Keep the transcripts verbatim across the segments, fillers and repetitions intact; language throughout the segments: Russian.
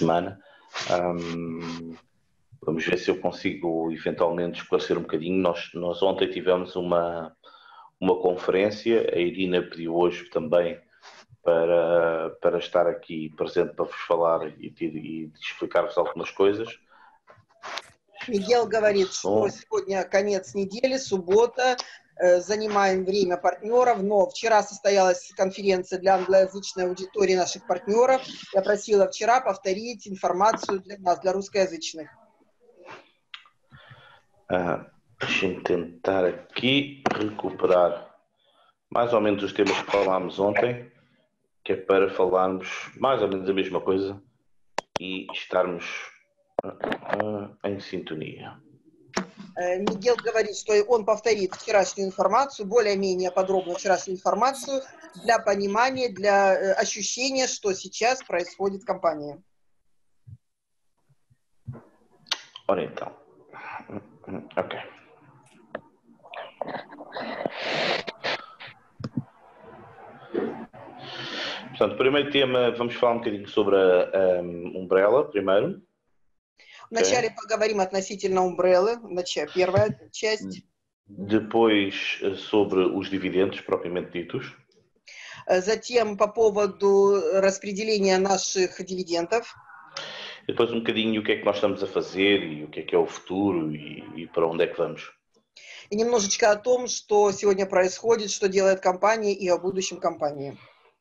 semana. Um, vamos ver se eu consigo eventualmente esclarecer um bocadinho. Nós, nós ontem tivemos uma, uma conferência, a Irina pediu hoje também para, para estar aqui presente para vos falar e, e explicar-vos algumas coisas. Мигел говорит, что сегодня конец недели, суббота, занимаем время партнеров, но вчера состоялась конференция для англоязычной аудитории наших партнеров. Я просила вчера повторить информацию для нас, для русскоязычных. Ah, deixa-me tentar aqui recuperar mais ou menos os temas que falámos ontem, que é para falarmos mais ou menos a mesma coisa e estarmos uh, em sintonia. Мигел говорит, что он повторит вчерашнюю информацию, более-менее подробно вчерашнюю информацию для понимания, для ощущения, что сейчас происходит в компании. Ora então, ok. Portanto, primeiro tema, vamos falar um bocadinho sobre a, a Umbrella, primeiro. Вначале okay. поговорим относительно Umbrella, первая часть. Depois sobre os dividendos propriamente ditos. Затем по поводу распределения наших дивидендов. Depois um bocadinho o que é que nós estamos a fazer e o que é que é o futuro e, e para onde é que vamos. И немножечко о том, что сегодня происходит, что делает компания и о будущем компании.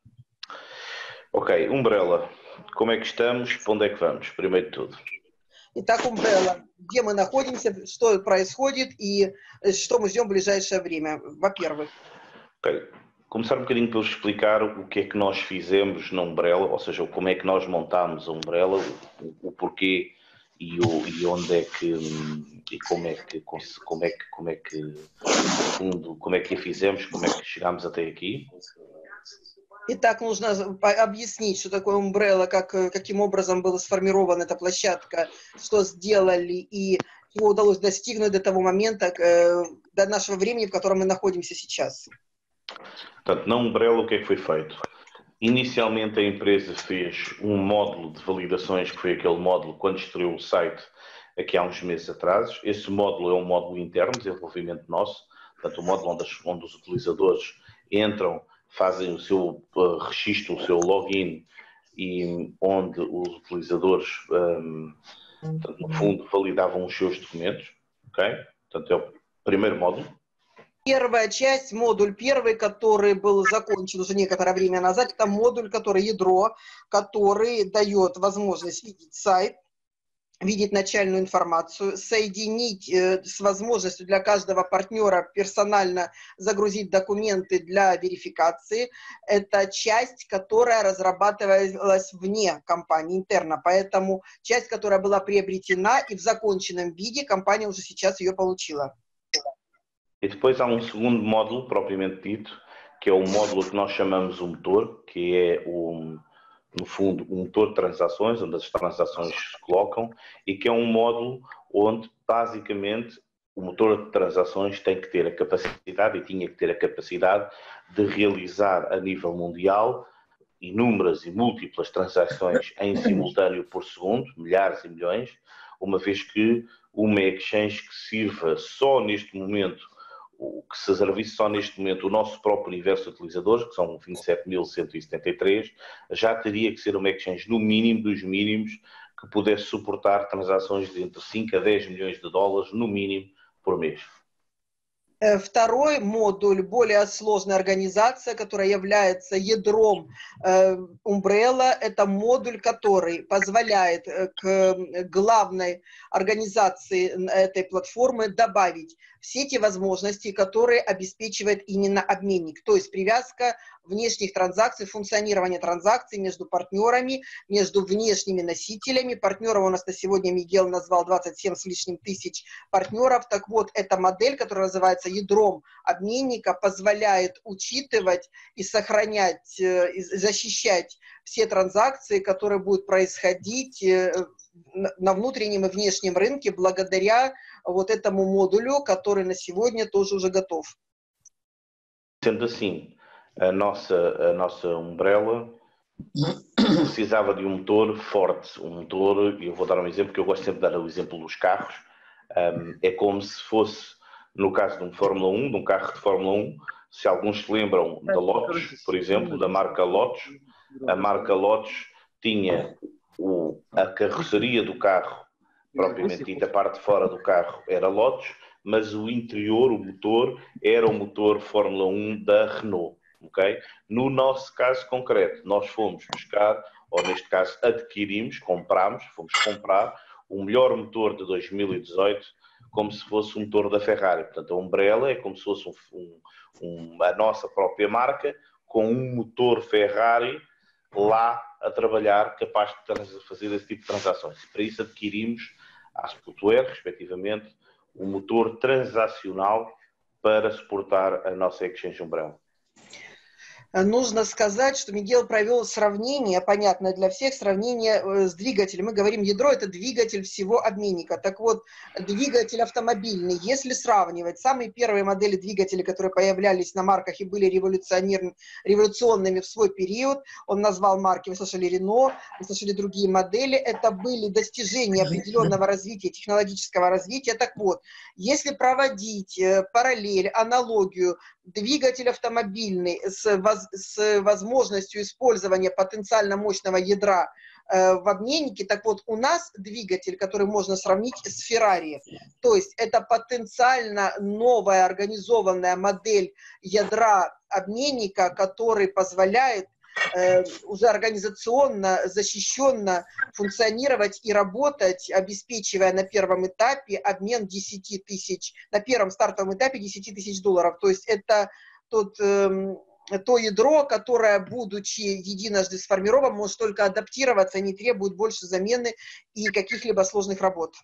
Ok, Umbrella, como é que estamos, para onde é que vamos, primeiro de tudo? Итак, Umbrella, где мы находимся, что происходит и что мы ждем в ближайшее время, во-первых. Ok, começar um bocadinho por explicar o que é que nós fizemos na Umbrella, ou seja, como é que nós montámos a Umbrella, o, o porquê e, o, e onde é que, e como é que, como é que, como é que, no fundo, como é que a fizemos, como é que chegámos até aqui. Итак, нужно объяснить, что такое Umbrella, как, каким образом была сформирована эта площадка, что сделали и чего удалось достигнуть до того момента, до нашего времени, в котором мы находимся сейчас. Portanto, na Umbrella o que é que foi feito? Inicialmente a empresa fez um módulo de validações, que foi aquele módulo quando estreou o site aqui há uns meses atrás. Esse módulo é um módulo interno, desenvolvimento nosso, portanto o módulo onde, as, onde os utilizadores entram, fazem o seu uh, registro, o seu login e onde os utilizadores, um, portanto, no fundo, validavam os seus documentos, ok? Portanto, é o primeiro módulo. Первая часть, модуль первый, который был закончен уже некоторое время назад, это модуль, который ядро, который дает возможность видеть сайт, видеть начальную информацию, соединить э, с возможностью для каждого партнера персонально загрузить документы для верификации. Это часть, которая разрабатывалась вне компании, интерно. Поэтому часть, которая была приобретена и в законченном виде, компания уже сейчас ее получила. E depois há um segundo módulo, propriamente dito, que é o módulo que nós chamamos o motor, que é o... no fundo, um motor de transações, onde as transações se colocam, e que é um módulo onde, basicamente, o motor de transações tem que ter a capacidade, e tinha que ter a capacidade, de realizar a nível mundial inúmeras e múltiplas transações em simultâneo por segundo, milhares e milhões, uma vez que uma exchange que sirva só neste momento, que se servisse só neste momento o nosso próprio universo de utilizadores, que são vinte e sete mil cento e setenta e três, já teria que ser uma exchange no mínimo dos mínimos que pudesse suportar transações de entre cinco a dez milhões de dólares no mínimo por mês. Второй модуль, более сложная организация, которая является ядром э, Umbrella, это модуль, который позволяет э, к главной организации этой платформы добавить все те возможности, которые обеспечивает именно обменник, то есть привязка внешних транзакций, функционирование транзакций между партнерами, между внешними носителями. Партнеров у нас на сегодня Мигел назвал двадцать семь с лишним тысяч партнеров. Так вот, эта модель, которая называется ядром обменника, позволяет учитывать и сохранять, и защищать все транзакции, которые будут происходить на внутреннем и внешнем рынке благодаря вот этому модулю, который на сегодня тоже уже готов. Sendo assim, a nossa, a nossa Umbrella precisava de um motor forte, um motor, e eu vou dar um exemplo, que eu gosto sempre de dar o exemplo dos carros, um, é como se fosse, no caso de um Fórmula um, de um carro de Fórmula um, se alguns se lembram da Lotus, por exemplo, da marca Lotus, a marca Lotus tinha o, a carroceria do carro, propriamente dita, a parte de fora do carro era Lotus, mas o interior, o motor, era o motor Fórmula um da Renault. Okay? No nosso caso concreto, nós fomos buscar, ou neste caso adquirimos, comprámos, fomos comprar o melhor motor de dois mil e dezoito, como se fosse um motor da Ferrari. Portanto, a Umbrella é como se fosse um, um, a nossa própria marca, com um motor Ferrari lá a trabalhar, capaz de fazer esse tipo de transações. E para isso adquirimos a Sputware, respectivamente, um motor transacional para suportar a nossa Exchange Umbrella. Нужно сказать, что Мигел провел сравнение, понятное для всех, сравнение с двигателем. Мы говорим, ядро – это двигатель всего обменника. Так вот, двигатель автомобильный, если сравнивать, самые первые модели двигателей, которые появлялись на марках и были революционными в свой период, он назвал марки, вы слышали Renault, вы слышали другие модели, это были достижения определенного развития, технологического развития. Так вот, если проводить параллель, аналогию, двигатель автомобильный с, воз, с возможностью использования потенциально мощного ядра э, в обменнике, так вот у нас двигатель, который можно сравнить с Ferrari, то есть это потенциально новая организованная модель ядра обменника, который позволяет э, уже организационно, защищенно функционировать и работать, обеспечивая на первом этапе обмен десяти тысяч, на первом стартовом этапе десяти тысяч долларов. То есть это тот, э, то ядро, которое, будучи единожды сформировано, может только адаптироваться и не требует больше замены и каких-либо сложных работ.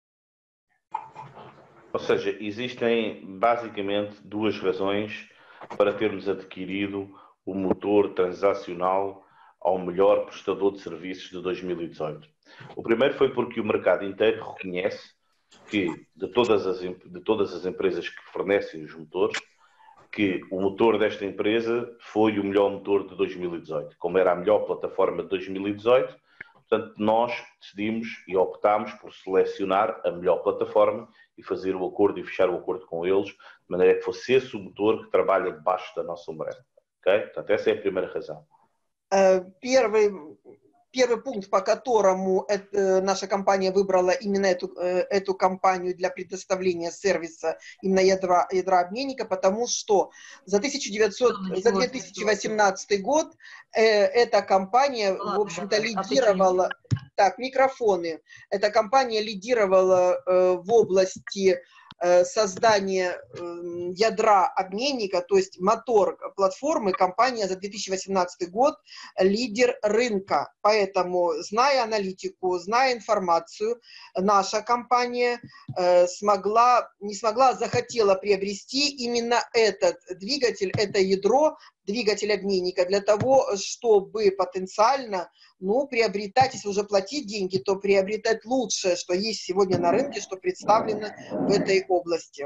Ou seja, existem basicamente duas razões para termos adquirido o motor transacional ao melhor prestador de serviços de dois mil e dezoito. O primeiro foi porque o mercado inteiro reconhece que, de todas as, de todas as empresas que fornecem os motores, que o motor desta empresa foi o melhor motor de dois mil e dezoito. Como era a melhor plataforma de dois mil e dezoito, portanto, nós decidimos e optámos por selecionar a melhor plataforma e fazer o acordo e fechar o acordo com eles, de maneira que fosse esse o motor que trabalha debaixo da nossa umbrella. Okay? Portanto, essa é a primeira razão. Первый, первый пункт, по которому это, наша компания выбрала именно эту, эту компанию для предоставления сервиса именно ядра, ядра обменника, потому что за, тысяча девятьсот, за две тысячи восемнадцатый год э, эта компания, в общем-то, лидировала... Так, микрофоны. Эта компания лидировала э, в области создание ядра обменника, то есть мотор платформы, компания за две тысячи восемнадцатый год лидер рынка. Поэтому, зная аналитику, зная информацию, наша компания смогла, не смогла, захотела приобрести именно этот двигатель, это ядро, двигатель обменника, для того, чтобы потенциально, ну, приобретать, если уже платить деньги, то приобретать лучшее, что есть сегодня на рынке, что представлено в этой области.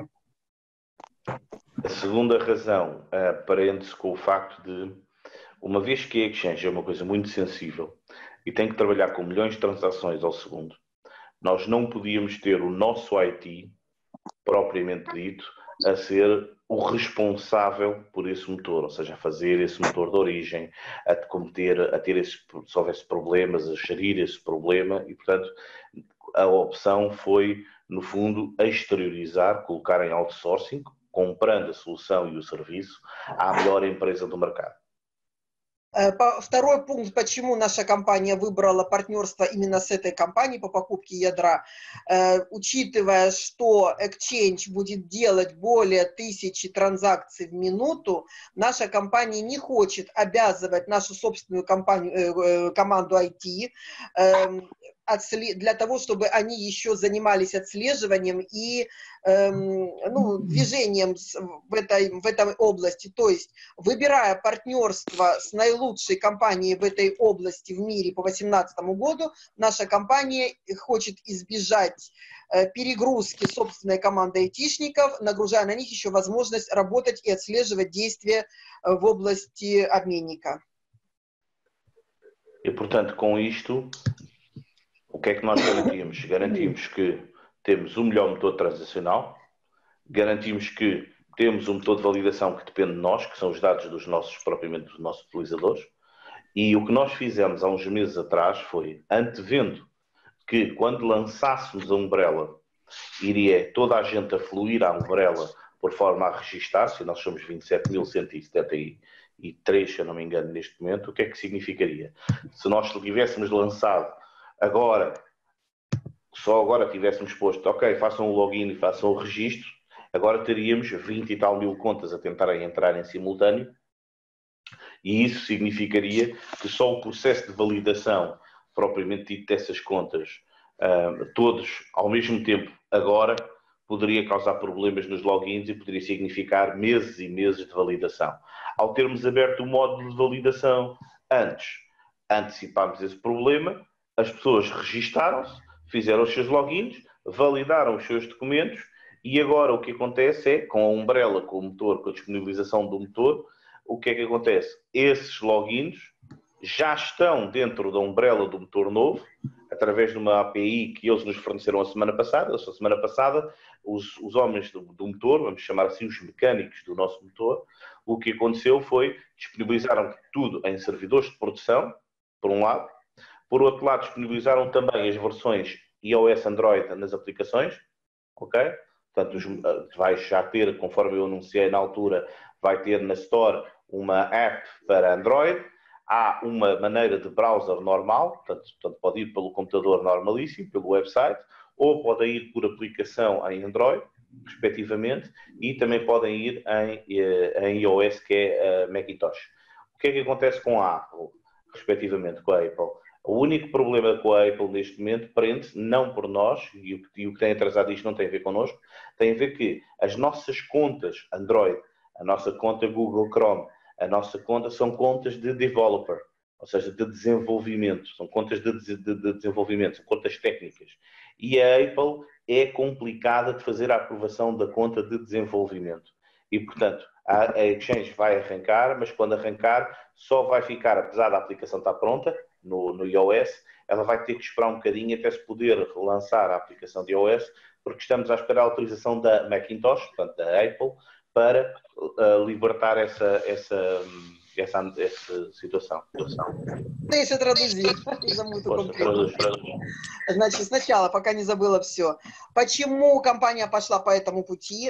A segunda razão uh, prende-se com o facto de, uma vez que a exchange é uma coisa muito sensível e tem que trabalhar com milhões de transações ao segundo, nós não podíamos ter o nosso I T, propriamente dito, a ser o responsável por esse motor, ou seja, a fazer esse motor de origem, a cometer, a ter esse, se houvesse problemas, a gerir esse problema e, portanto, a opção foi, no fundo, exteriorizar, colocar em outsourcing, comprando a solução e o serviço à melhor empresa do mercado. Второй пункт, почему наша компания выбрала партнерство именно с этой компанией по покупке ядра, учитывая, что Exchange будет делать более тысячи транзакций в минуту, наша компания не хочет обязывать нашу собственную компанию, команду ай ти для того, чтобы они еще занимались отслеживанием и ну, движением в этой, в этой области. То есть, выбирая партнерство с наилучшей компанией в этой области в мире по две тысячи восемнадцатому году, наша компания хочет избежать перегрузки собственной команды айтишников, нагружая на них еще возможность работать и отслеживать действия в области обменника. E, portanto, com isto, o que é que nós garantimos? Garantimos que temos o melhor motor transacional, garantimos que temos um motor de validação que depende de nós, que são os dados dos nossos, propriamente dos nossos utilizadores, e o que nós fizemos há uns meses atrás foi, antevendo que quando lançássemos a Umbrella, iria toda a gente a fluir à Umbrella por forma a registar-se, e nós somos vinte e sete mil cento e setenta e três, se eu não me engano, neste momento, o que é que significaria? Se nós tivéssemos lançado agora, só agora tivéssemos posto, ok, façam o login e façam o registro, agora teríamos vinte e tal mil contas a tentarem entrar em simultâneo, e isso significaria que só o processo de validação propriamente dito dessas contas, uh, todos ao mesmo tempo, agora, poderia causar problemas nos logins e poderia significar meses e meses de validação. Ao termos aberto o módulo de validação antes, antecipámos esse problema, as pessoas registaram-se, fizeram os seus logins, validaram os seus documentos e agora o que acontece é, com a Umbrella, com o motor, com a disponibilização do motor, o que é que acontece? Esses logins já estão dentro da Umbrella do motor novo, através de uma A P I que eles nos forneceram a semana passada. A semana passada, os, os homens do, do motor, vamos chamar assim os mecânicos do nosso motor, o que aconteceu foi disponibilizaram tudo em servidores de produção, por um lado. Por outro lado, disponibilizaram também as versões iOS Android nas aplicações, ok? Portanto, os, vai já ter, conforme eu anunciei na altura, vai ter na Store uma app para Android. Há uma maneira de browser normal, portanto, portanto pode ir pelo computador normalíssimo, pelo website, ou podem ir por aplicação em Android, respectivamente, e também podem ir em, em iOS, que é uh, Macintosh. O que é que acontece com a Apple, respectivamente, com a Apple? O único problema com a Apple neste momento prende-se, não por nós, e o, e o que tem atrasado isto não tem a ver connosco, tem a ver que as nossas contas Android, a nossa conta Google Chrome, a nossa conta são contas de developer, ou seja, de desenvolvimento, são contas de, de, de desenvolvimento, são contas técnicas. E a Apple é complicada de fazer a aprovação da conta de desenvolvimento. E, portanto, a, a Exchange vai arrancar, mas quando arrancar, só vai ficar, apesar da aplicação estar pronta, no, no iOS, ela vai ter que esperar um bocadinho até se poder lançar a aplicação de iOS, porque estamos à espera da autorização da Macintosh, portanto, da Apple, para uh, libertar essa, essa, essa, essa situação. Deixa традuzir. Значит, сначала, пока не забыла все. Почему компания пошла по этому пути?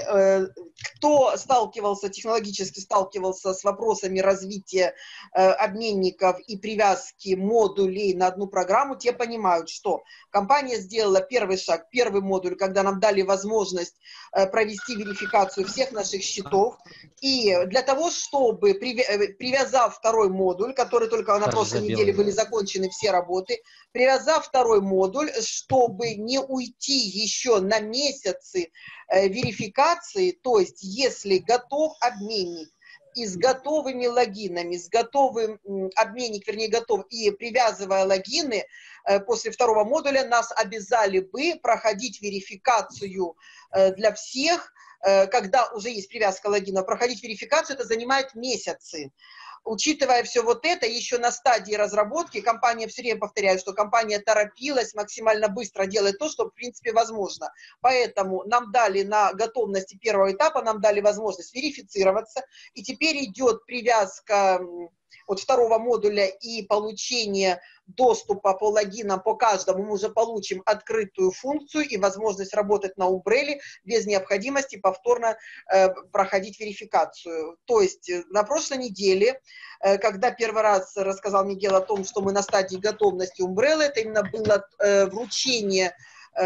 Кто сталкивался, технологически сталкивался с вопросами развития обменников и привязки модулей на одну программу, те понимают, что компания сделала первый шаг, первый модуль, когда нам дали возможность провести верификацию всех наших счетов. И для того, чтобы, привязав второй модуль, который только на прошлой неделе были закончены все работы, привязав второй модуль, чтобы не уйти еще на месяцы э, верификации, то есть если готов обменник и с готовыми логинами, с готовым обменник, вернее, готов, и привязывая логины э, после второго модуля, нас обязали бы проходить верификацию э, для всех, э, когда уже есть привязка логина, проходить верификацию, это занимает месяцы. Учитывая все вот это, еще на стадии разработки, компания, все время повторяю, что компания торопилась максимально быстро делать то, что в принципе возможно. Поэтому нам дали на готовности первого этапа, нам дали возможность верифицироваться, и теперь идет привязка от второго модуля и получение доступа по логинам по каждому. Мы уже получим открытую функцию и возможность работать на Umbrella без необходимости повторно э, проходить верификацию. То есть на прошлой неделе, э, когда первый раз рассказал Мигел о том, что мы на стадии готовности Umbrella, это именно было э, вручение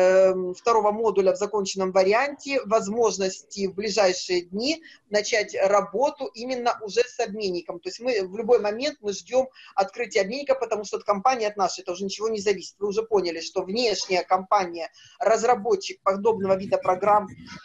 второго модуля в законченном варианте, возможности в ближайшие дни начать работу именно уже с обменником. То есть мы в любой момент мы ждем открытия обменника, потому что от компании, от нашей, это уже ничего не зависит. Вы уже поняли, что внешняя компания, разработчик подобного вида программ,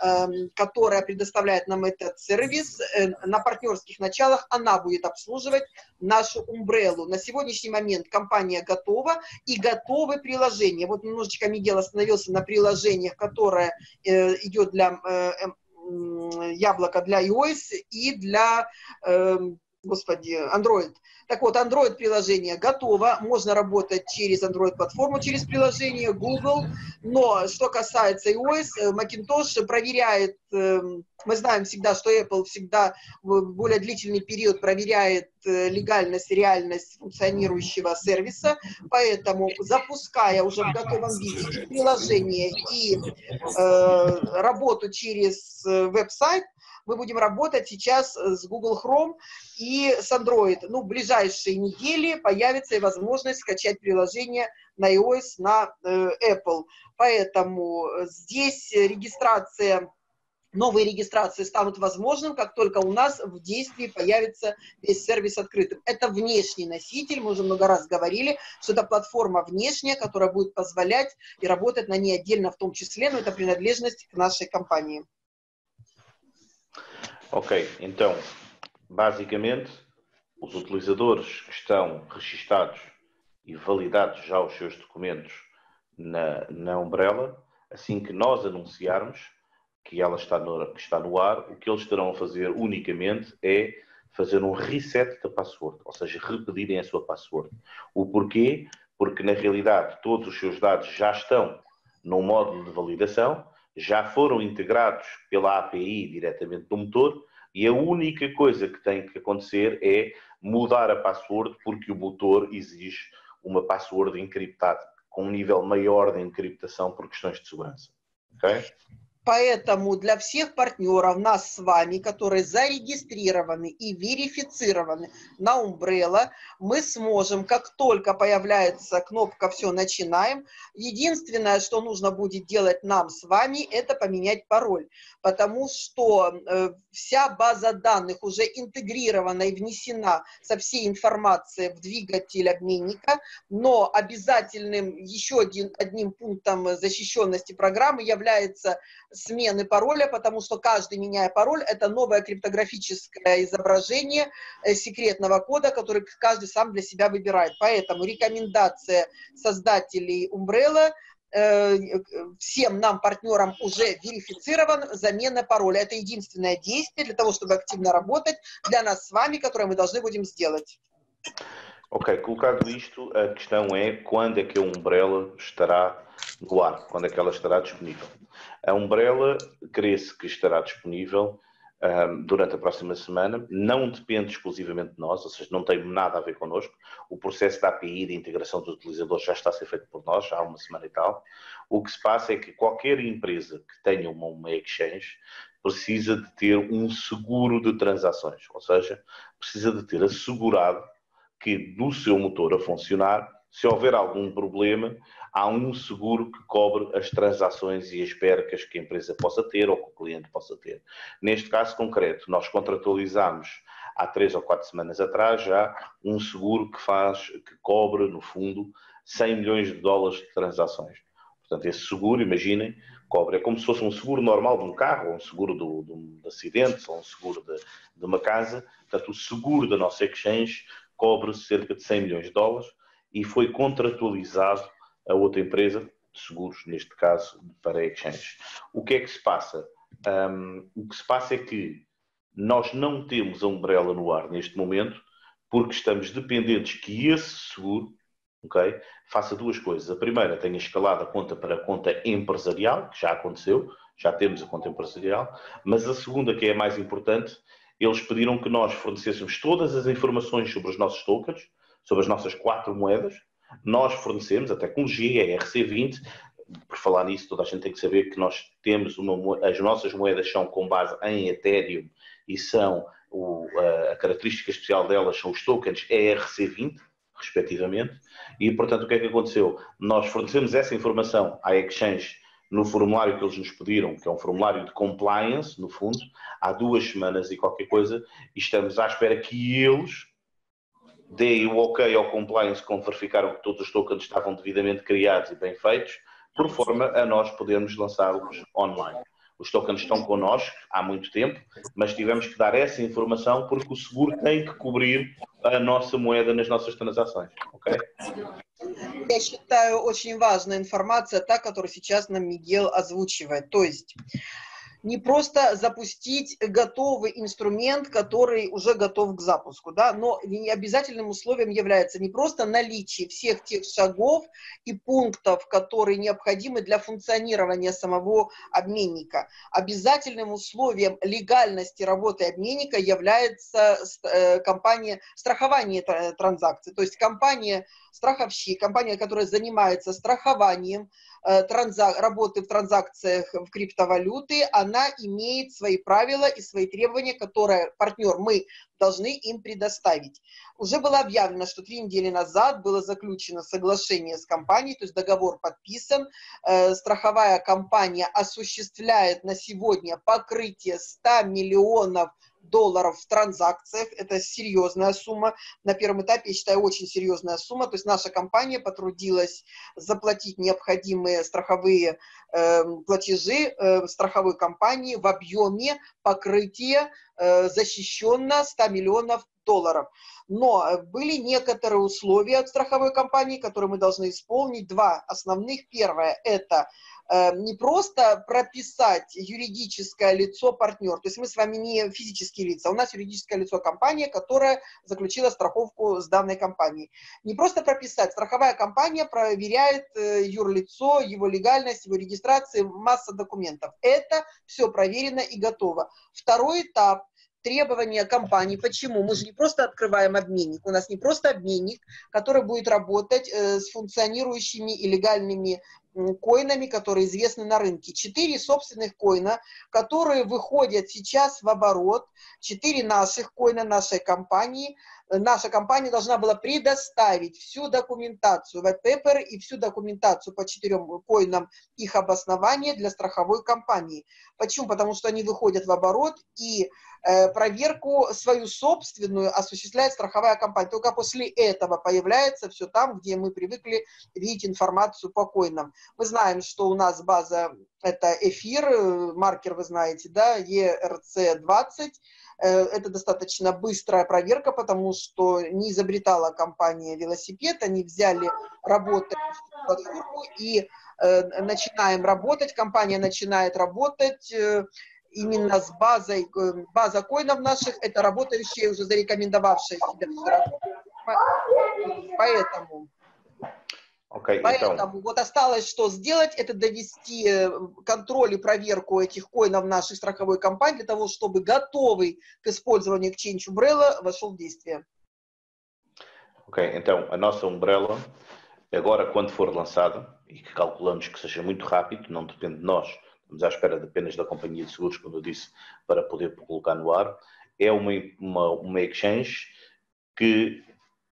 которая предоставляет нам этот сервис, на партнерских началах она будет обслуживать нашу Umbrella. На сегодняшний момент компания готова и готовы приложения. Вот немножечко Мигел остановился на приложениях, которое э, идет для э, э, яблоко для iOS и для э, господи, Android. Так вот, Android-приложение готово, можно работать через Android-платформу, через приложение Google, но что касается iOS, Macintosh проверяет, мы знаем всегда, что Apple всегда в более длительный период проверяет легальность, реальность функционирующего сервиса, поэтому, запуская уже в готовом виде и приложение, и э, работу через веб-сайт, мы будем работать сейчас с Google Chrome и с Android. Ну, в ближайшие недели появится и возможность скачать приложение на iOS, на э, Apple. Поэтому здесь регистрация, новые регистрации станут возможным, как только у нас в действии появится весь сервис открытым. Это внешний носитель, мы уже много раз говорили, что это платформа внешняя, которая будет позволять и работать на ней отдельно в том числе, но это принадлежность к нашей компании. Ok, então, basicamente, os utilizadores que estão registados e validados já os seus documentos na, na Umbrella, assim que nós anunciarmos que ela está no, que está no ar, o que eles terão a fazer unicamente é fazer um reset da password, ou seja, repetirem a sua password. O porquê? Porque, na realidade, todos os seus dados já estão no módulo de validação, já foram integrados pela A P I diretamente do motor e a única coisa que tem que acontecer é mudar a password porque o motor exige uma password encriptada com um nível maior de encriptação por questões de segurança. Okay? Поэтому для всех партнеров, нас с вами, которые зарегистрированы и верифицированы на Umbrella, мы сможем, как только появляется кнопка «Все, начинаем», единственное, что нужно будет делать нам с вами, это поменять пароль. Потому что э, вся база данных уже интегрирована и внесена со всей информацией в двигатель обменника, но обязательным еще один, одним пунктом защищенности программы является смены пароля, потому что каждый, меняя пароль, это новое криптографическое изображение секретного кода, который каждый сам для себя выбирает. Поэтому рекомендация создателей Umbrella э, всем нам, партнерам, уже верифицирован замена пароля. Это единственное действие для того, чтобы активно работать для нас с вами, которое мы должны будем сделать. Ok, colocado isto, a questão é quando é que a Umbrella estará no ar, quando é que ela estará disponível. A Umbrella crê-se que estará disponível um, durante a próxima semana, não depende exclusivamente de nós, ou seja, não tem nada a ver connosco. O processo da A P I de integração dos utilizadores já está a ser feito por nós, já há uma semana e tal. O que se passa é que qualquer empresa que tenha uma, uma exchange precisa de ter um seguro de transações, ou seja, precisa de ter assegurado que do seu motor a funcionar, se houver algum problema, há um seguro que cobre as transações e as percas que a empresa possa ter ou que o cliente possa ter. Neste caso concreto, nós contratualizamos há três ou quatro semanas atrás já um seguro que faz, que cobre, no fundo, cem milhões de dólares de transações. Portanto, esse seguro, imaginem, cobre, é como se fosse um seguro normal de um carro, ou um seguro do, do, de acidentes, ou um seguro de, de uma casa. Portanto, o seguro da nossa exchange cobre cerca de cem milhões de dólares e foi contratualizado a outra empresa de seguros, neste caso, para a exchange. O que é que se passa? Um, o que se passa é que nós não temos a Umbrella no ar neste momento porque estamos dependentes que esse seguro, okay, faça duas coisas. A primeira, tenha escalado a conta para a conta empresarial, que já aconteceu, já temos a conta empresarial, mas a segunda, que é a mais importante, eles pediram que nós fornecêssemos todas as informações sobre os nossos tokens, sobre as nossas quatro moedas. Nós fornecemos a tecnologia, a R C vinte. Por falar nisso, toda a gente tem que saber que nós temos uma, as nossas moedas são com base em Ethereum e são o, a, a característica especial delas são os tokens E R C vinte, respectivamente. E, portanto, o que é que aconteceu? Nós fornecemos essa informação à exchange no formulário que eles nos pediram, que é um formulário de compliance, no fundo, há duas semanas e qualquer coisa, e estamos à espera que eles deem o ok ao compliance quando verificaram que todos os tokens estavam devidamente criados e bem feitos, por forma a nós podermos lançá-los online. Os tokens estão connosco há muito tempo, mas tivemos que dar essa informação porque o seguro tem que cobrir a nossa moeda nas nossas transações. Ok? Я считаю, очень важная информация, та, которую сейчас нам Мигел озвучивает. То есть не просто запустить готовый инструмент, который уже готов к запуску, да, но обязательным условием является не просто наличие всех тех шагов и пунктов, которые необходимы для функционирования самого обменника. Обязательным условием легальности работы обменника является компания страхования транзакций, то есть компания страховщик, компания, которая занимается страхованием транзак- работы в транзакциях в криптовалюты, она имеет свои правила и свои требования, которые партнер, мы должны им предоставить. Уже было объявлено, что три недели назад было заключено соглашение с компанией, то есть договор подписан. Э, страховая компания осуществляет на сегодня покрытие ста миллионов долларов в транзакциях. Это серьезная сумма. На первом этапе, я считаю, очень серьезная сумма. То есть наша компания потрудилась заплатить необходимые страховые э, платежи э, страховой компании в объеме покрытия э, защищенно ста миллионов долларов. Но были некоторые условия от страховой компании, которые мы должны исполнить. Два основных. Первое – это э, не просто прописать юридическое лицо партнер, то есть мы с вами не физические лица, у нас юридическое лицо компания, которая заключила страховку с данной компанией. Не просто прописать, страховая компания проверяет э, юрлицо, его легальность, его регистрацию, масса документов. Это все проверено и готово. Второй этап. Требования компании. Почему? Мы же не просто открываем обменник. У нас не просто обменник, который будет работать э, с функционирующими и легальными э, коинами, которые известны на рынке. Четыре собственных коина, которые выходят сейчас в оборот. Четыре наших коина нашей компании. Наша компания должна была предоставить всю документацию, white paper и всю документацию по четырем коинам, их обоснования для страховой компании. Почему? Потому что они выходят в оборот, и э, проверку свою собственную осуществляет страховая компания. Только после этого появляется все там, где мы привыкли видеть информацию по коинам. Мы знаем, что у нас база это эфир, маркер вы знаете, да, и эр си двадцать. Это достаточно быстрая проверка, потому что не изобретала компания велосипед, они взяли работать платформу и э, начинаем работать, компания начинает работать э, именно с базой, э, база коинов наших, это работающие, уже зарекомендовавшие себя все равно. Поэтому... Okay, Поэтому então... вот осталось, что сделать, это довести контроль и проверку этих коинов нашей страховой компании для того, чтобы готовый к использованию Exchange Umbrella вошел в действие. Ok, então a nossa Umbrella, agora quando for lançada, e que calculamos que seja muito rápido, não depende de nós, estamos à espera apenas da companhia de seguros, como eu disse, para poder colocar no ar, é uma, uma, uma exchange que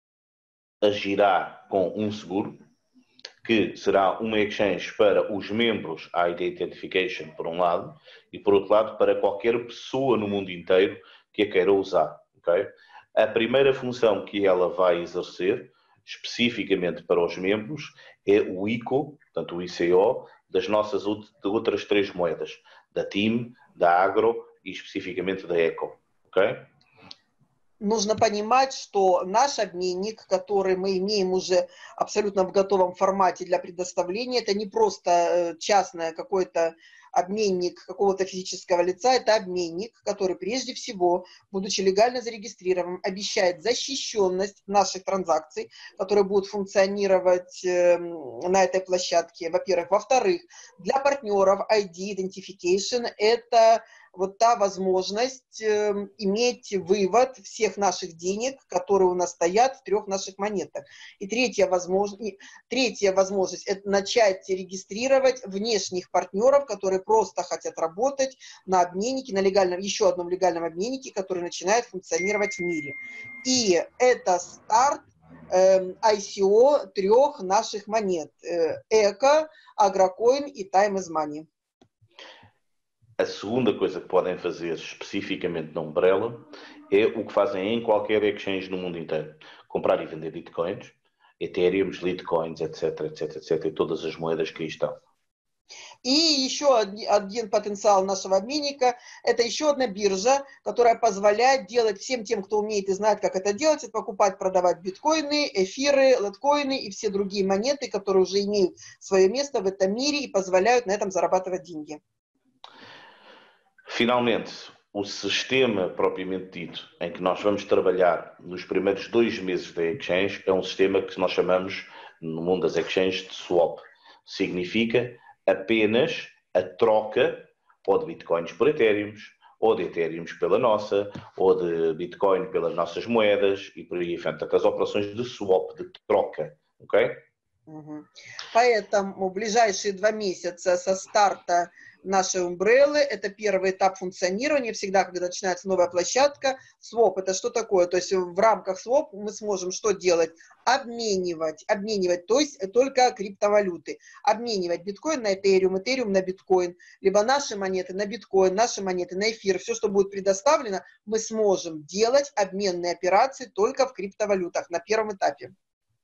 agirá com um seguro, que será uma exchange para os membros I D Identification, por um lado, e por outro lado, para qualquer pessoa no mundo inteiro que a queira usar. Okay? A primeira função que ela vai exercer, especificamente para os membros, é o I C O, portanto o I C O, das nossas outras três moedas, da T I M, da Agro e especificamente da ECO. Okay? Нужно понимать, что наш обменник, который мы имеем уже абсолютно в готовом формате для предоставления, это не просто частное какой-то обменник какого-то физического лица, это обменник, который прежде всего, будучи легально зарегистрированным, обещает защищенность наших транзакций, которые будут функционировать на этой площадке, во-первых. Во-вторых, для партнеров ай ди Identification это вот та возможность э, иметь вывод всех наших денег, которые у нас стоят в трех наших монетах. И третья возможность, третья возможность это начать регистрировать внешних партнеров, которые просто хотят работать на обменнике, на легальном, еще одном легальном обменнике, который начинает функционировать в мире. И это старт э, ай си о трех наших монет. Э, Эко, Агрокоин и Time is Money. A segunda coisa que podem fazer especificamente na Umbrella é o que fazem em qualquer exchange no mundo inteiro. Comprar e vender bitcoins, Ethereum, Litecoins, etc, etc, etc, e todas as moedas que aí estão. И еще один потенциал нашего обменника, это еще одна биржа, которая позволяет делать всем тем, кто умеет и знает, как это делать, это покупать, продавать биткоины, эфиры, литкоины и все другие монеты, которые уже имеют свое место в этом мире и позволяют на этом зарабатывать деньги. Finalmente, o sistema propriamente dito, em que nós vamos trabalhar nos primeiros dois meses da exchange, é um sistema que nós chamamos, no mundo das exchanges, de swap. Significa apenas a troca ou de bitcoins por ethereums, ou de ethereums pela nossa, ou de bitcoin pelas nossas moedas, и por aí em frente. As operações de swap, de troca, ok? Угу. Поэтому в ближайшие два месяца со старта нашей умбреллы, это первый этап функционирования. Всегда, когда начинается новая площадка, своп это что такое? То есть в рамках своп мы сможем что делать? Обменивать, обменивать, то есть только криптовалюты. Обменивать биткоин на этериум, этериум на биткоин, либо наши монеты на биткоин, наши монеты на эфир. Все, что будет предоставлено, мы сможем делать обменные операции только в криптовалютах на первом этапе.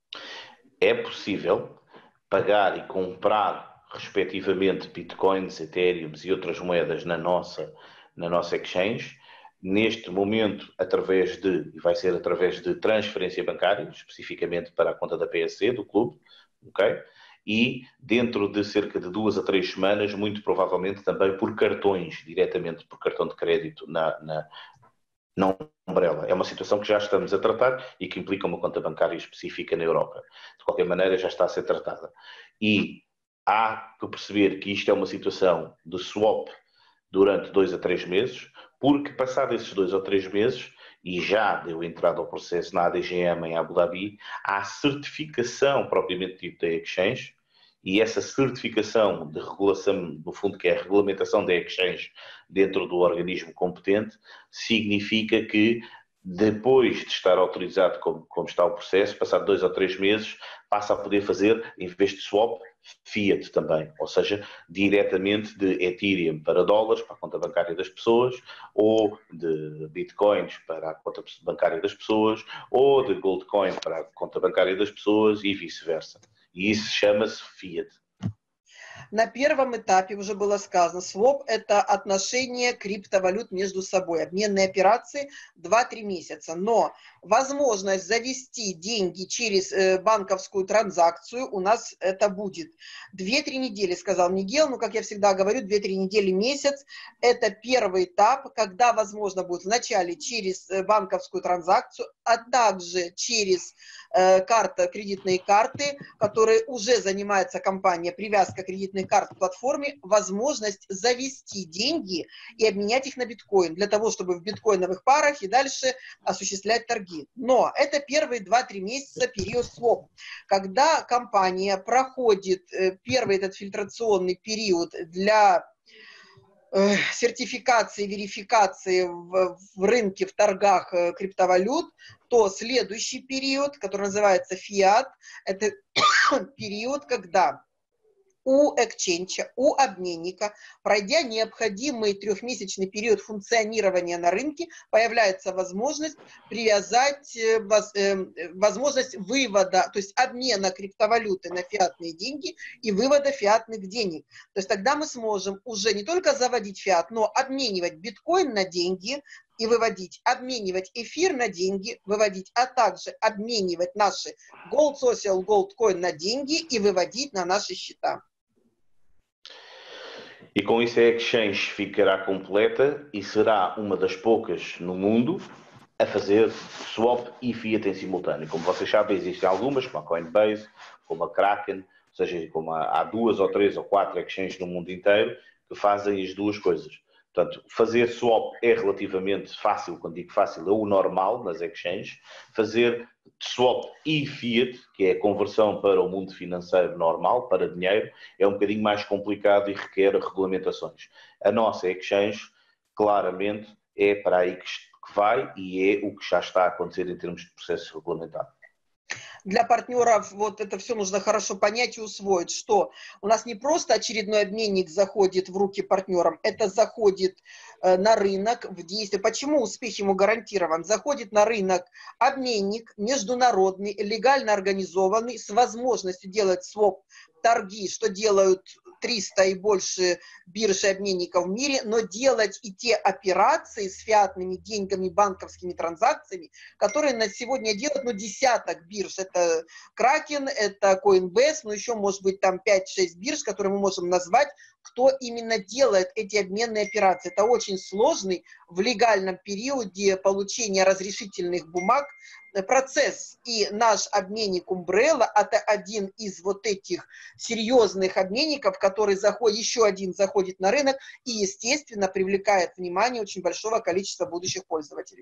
É possível pagar e comprar, respectivamente, bitcoins, ethereums e outras moedas na nossa, na nossa exchange, neste momento, através de, e vai ser através de transferência bancária, especificamente para a conta da P S C, do clube, ok? E dentro de cerca de duas a três semanas, muito provavelmente também por cartões, diretamente por cartão de crédito na, na não umbrella. É uma situação que já estamos a tratar e que implica uma conta bancária específica na Europa. De qualquer maneira, já está a ser tratada. E há que perceber que isto é uma situação de swap durante dois a três meses, porque passado esses dois ou três meses, e já deu entrada ao processo na A D G M em Abu Dhabi, há a certificação propriamente dita da exchange, e essa certificação de regulação, no fundo, que é a regulamentação da exchange dentro do organismo competente, significa que depois de estar autorizado como, como está o processo, passado dois ou três meses, passa a poder fazer, em vez de swap, fiat também, ou seja, diretamente de Ethereum para dólares, para a conta bancária das pessoas, ou de bitcoins para a conta bancária das pessoas, ou de goldcoin para a conta bancária das pessoas e vice-versa. И chama-se fiat. На первом этапе уже было сказано, своп это отношение криптовалют между собой, обменные операции два-три месяца. Но возможность завести деньги через банковскую транзакцию у нас это будет. две-три недели, сказал Мигел, но, как я всегда говорю, две-три недели, месяц. Это первый этап, когда возможно будет вначале через банковскую транзакцию, а также через карта, кредитные карты, которые уже занимается компания, привязка кредитных карт к платформе, возможность завести деньги и обменять их на биткоин, для того, чтобы в биткоиновых парах и дальше осуществлять торги. Но это первые два-три месяца период своп, когда компания проходит первый этот фильтрационный период для сертификации, верификации в, в рынке, в торгах криптовалют, то следующий период, который называется фиат, это период, когда у эксченджа, у обменника, пройдя необходимый трехмесячный период функционирования на рынке, появляется возможность привязать, возможность вывода, то есть обмена криптовалюты на фиатные деньги и вывода фиатных денег. То есть тогда мы сможем уже не только заводить фиат, но обменивать биткоин на деньги и выводить, обменивать эфир на деньги, выводить, а также обменивать наши Gold Social Gold Coin на деньги и выводить на наши счета. E com isso a exchange ficará completa e será uma das poucas no mundo a fazer swap e fiat em simultâneo. Como vocês sabem, existem algumas, como a Coinbase, como a Kraken, ou seja, como há duas ou três ou quatro exchanges no mundo inteiro que fazem as duas coisas. Portanto, fazer swap é relativamente fácil, quando digo fácil, é o normal nas exchanges. Fazer swap e fiat, que é a conversão para o mundo financeiro normal, para dinheiro, é um bocadinho mais complicado e requer regulamentações. A nossa exchange, claramente, é para aí que vai e é o que já está a acontecer em termos de processo regulamentado. Для партнеров вот это все нужно хорошо понять и усвоить, что у нас не просто очередной обменник заходит в руки партнерам, это заходит э, на рынок в действие. Почему успех ему гарантирован? Заходит на рынок обменник международный, легально организованный, с возможностью делать своп торги, что делают триста и больше бирж и обменников в мире, но делать и те операции с фиатными деньгами, банковскими транзакциями, которые на сегодня делают, ну, десяток бирж. Это Kraken, это Coinbase, но еще, может быть, там пять-шесть бирж, которые мы можем назвать, кто именно делает эти обменные операции. Это очень сложный в легальном периоде получения разрешительных бумаг процесс. И наш обменник Umbrella – это один из вот этих серьезных обменников, который заходит, еще один заходит на рынок и, естественно, привлекает внимание очень большого количества будущих пользователей.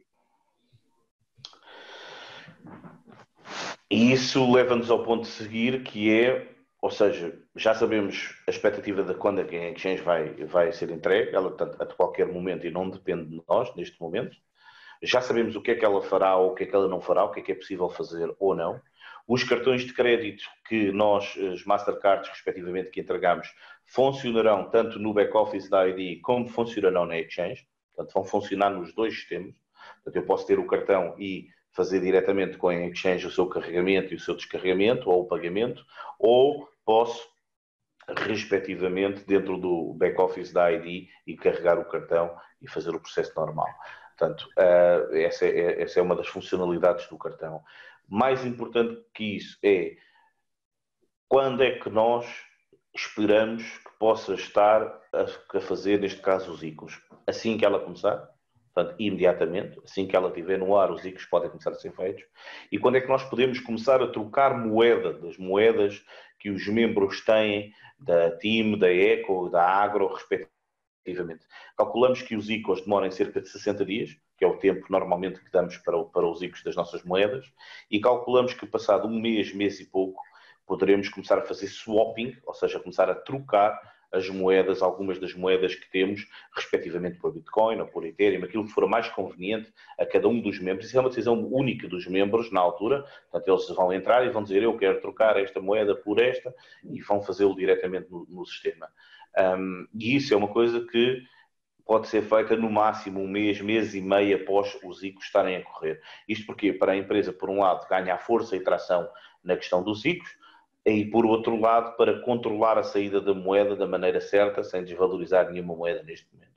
E isso leva-nos ao ponto de seguir, que é, ou seja, já sabemos a expectativa de quando a exchange vai, vai ser entregue, ela a qualquer momento e não depende de nós neste momento. Já sabemos o que é que ela fará ou o que é que ela não fará, o que é que é possível fazer ou não. Os cartões de crédito que nós, os Mastercards, respectivamente, que entregamos, funcionarão tanto no back-office da I D como funcionarão na exchange. Portanto, vão funcionar nos dois sistemas. Portanto, eu posso ter o cartão e fazer diretamente com a exchange o seu carregamento e o seu descarregamento ou o pagamento, ou posso, respectivamente, dentro do back-office da I D e carregar o cartão e fazer o processo normal. Portanto, essa é, essa é uma das funcionalidades do cartão. Mais importante que isso é quando é que nós esperamos que possa estar a, a fazer, neste caso, os I C Os. Assim que ela começar, portanto, imediatamente, assim que ela estiver no ar, os I C Os podem começar a ser feitos. E quando é que nós podemos começar a trocar moeda, das moedas que os membros têm da T I M, da ECO, da Agro, respectivamente. Calculamos que os I C Os demorem cerca de sessenta dias, que é o tempo normalmente que damos para, para os I C Os das nossas moedas, e calculamos que passado um mês, mês e pouco, poderemos começar a fazer swapping, ou seja, começar a trocar as moedas, algumas das moedas que temos, respectivamente por Bitcoin ou por Ethereum, aquilo que for mais conveniente a cada um dos membros. Isso é uma decisão única dos membros na altura, portanto eles vão entrar e vão dizer eu quero trocar esta moeda por esta e vão fazê-lo diretamente no, no sistema. Um, e isso é uma coisa que pode ser feita no máximo um mês, mês e meio após os I C Os estarem a correr. Isto porque para a empresa, por um lado, ganha força e tração na questão dos I C Os, e por outro lado, para controlar a saída da moeda da maneira certa, sem desvalorizar nenhuma moeda neste momento.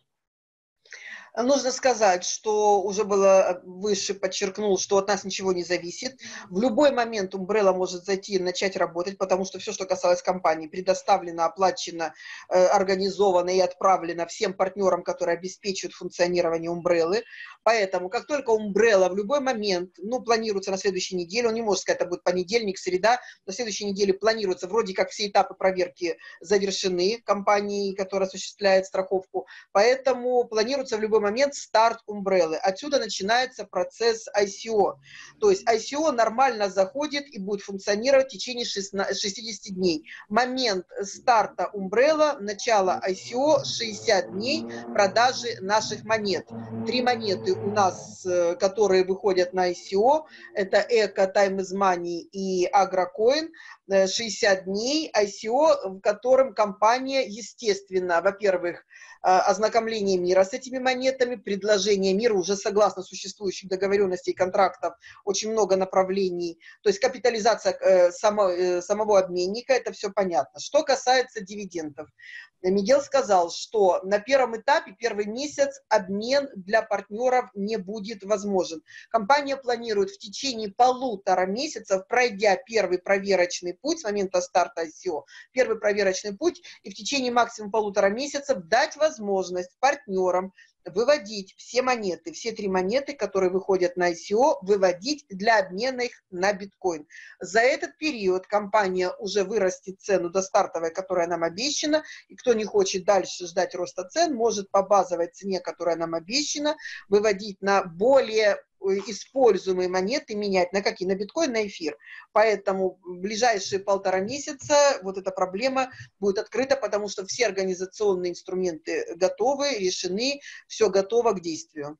Нужно сказать, что уже было выше подчеркнул, что от нас ничего не зависит. В любой момент Umbrella может зайти и начать работать, потому что все, что касалось компании, предоставлено, оплачено, организовано и отправлено всем партнерам, которые обеспечивают функционирование Umbrella. Поэтому, как только Umbrella в любой момент, ну, планируется на следующей неделе, он не может сказать, это будет понедельник, среда, на следующей неделе планируется, вроде как все этапы проверки завершены компанией, которая осуществляет страховку, поэтому планируется в любой момент старт Umbrella. Отсюда начинается процесс ай си о. То есть ай си о нормально заходит и будет функционировать в течение шестидесяти дней. Момент старта Umbrella, начало ай си о, шестьдесят дней продажи наших монет. Три монеты у нас, которые выходят на ай си о, это Eco, Time is Money и Agrocoin. шестьдесят дней ай си о, в котором компания, естественно, во-первых, ознакомление мира с этими монетами, предложение мира уже согласно существующих договоренностей и контрактов, очень много направлений, то есть капитализация э, само, э, самого обменника, это все понятно. Что касается дивидендов, Мигель сказал, что на первом этапе, первый месяц, обмен для партнеров не будет возможен. Компания планирует в течение полутора месяцев, пройдя первый проверочный путь с момента старта ай си о, первый проверочный путь, и в течение максимум полутора месяцев дать возможность партнерам выводить все монеты, все три монеты, которые выходят на ай си о, выводить для обмена их на биткоин. За этот период компания уже вырастет цену до стартовой, которая нам обещана, и кто не хочет дальше ждать роста цен, может по базовой цене, которая нам обещана, выводить на более используемые монеты, менять на какие? На биткоин, на эфир. Поэтому в ближайшие полтора месяца вот эта проблема будет открыта, потому что все организационные инструменты готовы, решены, все готово к действию.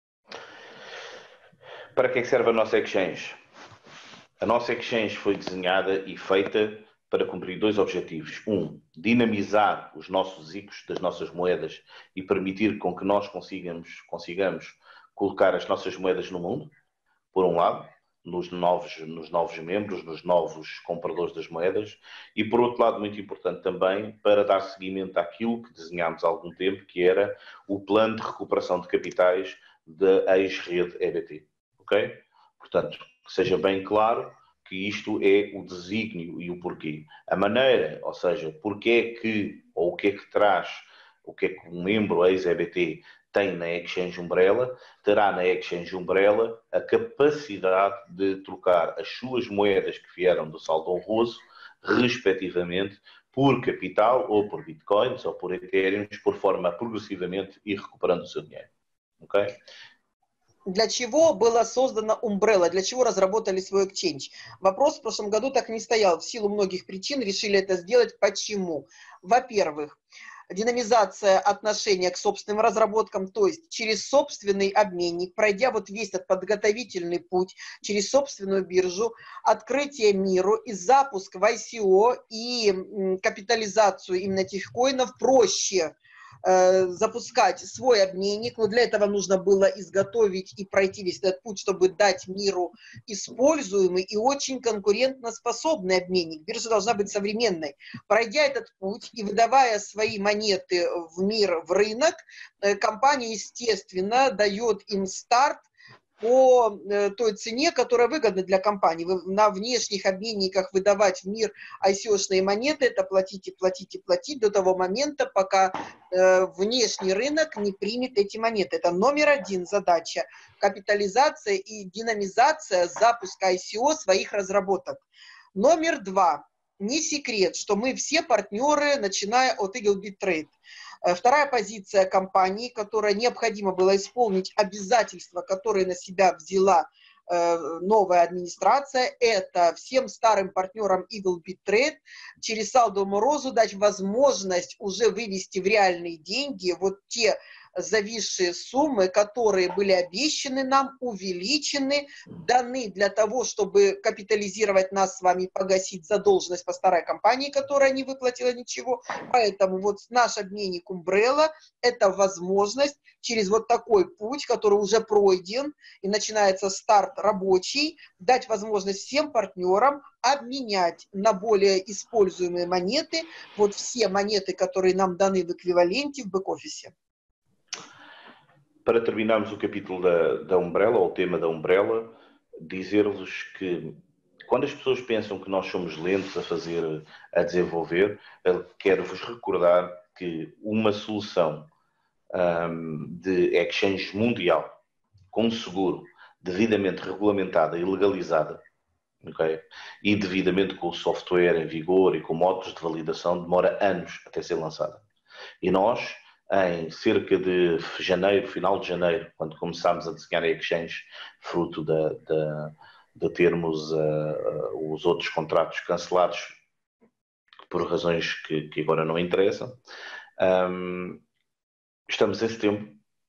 Para que serve a nossa exchange? A nossa exchange foi desenhada e feita para cumprir dois objetivos. Um, dinamizar os nossos I C Os das nossas moedas e permitir com que nós consigamos, consigamos colocar as nossas moedas no mundo, por um lado. nos novos, nos novos membros, nos novos compradores das moedas e, por outro lado, muito importante também, para dar seguimento àquilo que desenhámos há algum tempo, que era o plano de recuperação de capitais da ex-rede E B T. Ok? Portanto, que seja bem claro que isto é o desígnio e o porquê. A maneira, ou seja, porquê é que, ou o que é que traz, o que é que um membro ex-E B T tem na Exchange Umbrella, terá na Exchange Umbrella a capacidade de trocar as suas moedas que vieram do saldo honroso, respectivamente, por capital, ou por bitcoins, ou por ethereum, por forma progressivamente ir recuperando o seu dinheiro. Ok? Для чего была создана Umbrella? Для чего разработали свой exchange? Вопрос в прошлом году так не стоял. В силу многих причин решили это сделать. Почему? Во-первых, динамизация отношения к собственным разработкам, то есть через собственный обменник, пройдя вот весь этот подготовительный путь, через собственную биржу, открытие миру и запуск в ай си о и капитализацию именно этих коинов проще запускать свой обменник, но для этого нужно было изготовить и пройти весь этот путь, чтобы дать миру используемый и очень конкурентоспособный обменник. Биржа должна быть современной. Пройдя этот путь и выдавая свои монеты в мир, в рынок, компания, естественно, дает им старт по той цене, которая выгодна для компании. Вы на внешних обменниках выдавать в мир ай си о-шные монеты, это платить и платить и платить до того момента, пока э, внешний рынок не примет эти монеты. Это номер один задача. Капитализация и динамизация запуска ай си о своих разработок. Номер два. Не секрет, что мы все партнеры, начиная от EagleBit Trade. Вторая позиция компании, которая необходимо было исполнить обязательства, которые на себя взяла э, новая администрация, это всем старым партнерам EagleBit Trade через Saldo Moroso дать возможность уже вывести в реальные деньги вот те зависшие суммы, которые были обещаны нам, увеличены, даны для того, чтобы капитализировать нас с вами, погасить задолженность по старой компании, которая не выплатила ничего. Поэтому вот наш обменник Umbrella – это возможность через вот такой путь, который уже пройден, и начинается старт рабочий, дать возможность всем партнерам обменять на более используемые монеты вот все монеты, которые нам даны в эквиваленте в бэк-офисе. Para terminarmos o capítulo da, da Umbrella, ou o tema da Umbrella, dizer-vos que quando as pessoas pensam que nós somos lentos a fazer, a desenvolver, quero-vos recordar que uma solução um, de exchange mundial, com seguro, devidamente regulamentada e legalizada, okay, e devidamente com o software em vigor e com modos de validação, demora anos até ser lançada. E nós, em cerca de janeiro, final de janeiro, quando começámos a desenhar a exchange, fruto de, de, de termos uh, uh, os outros contratos cancelados por razões que, que agora não interessam, um, estamos em setembro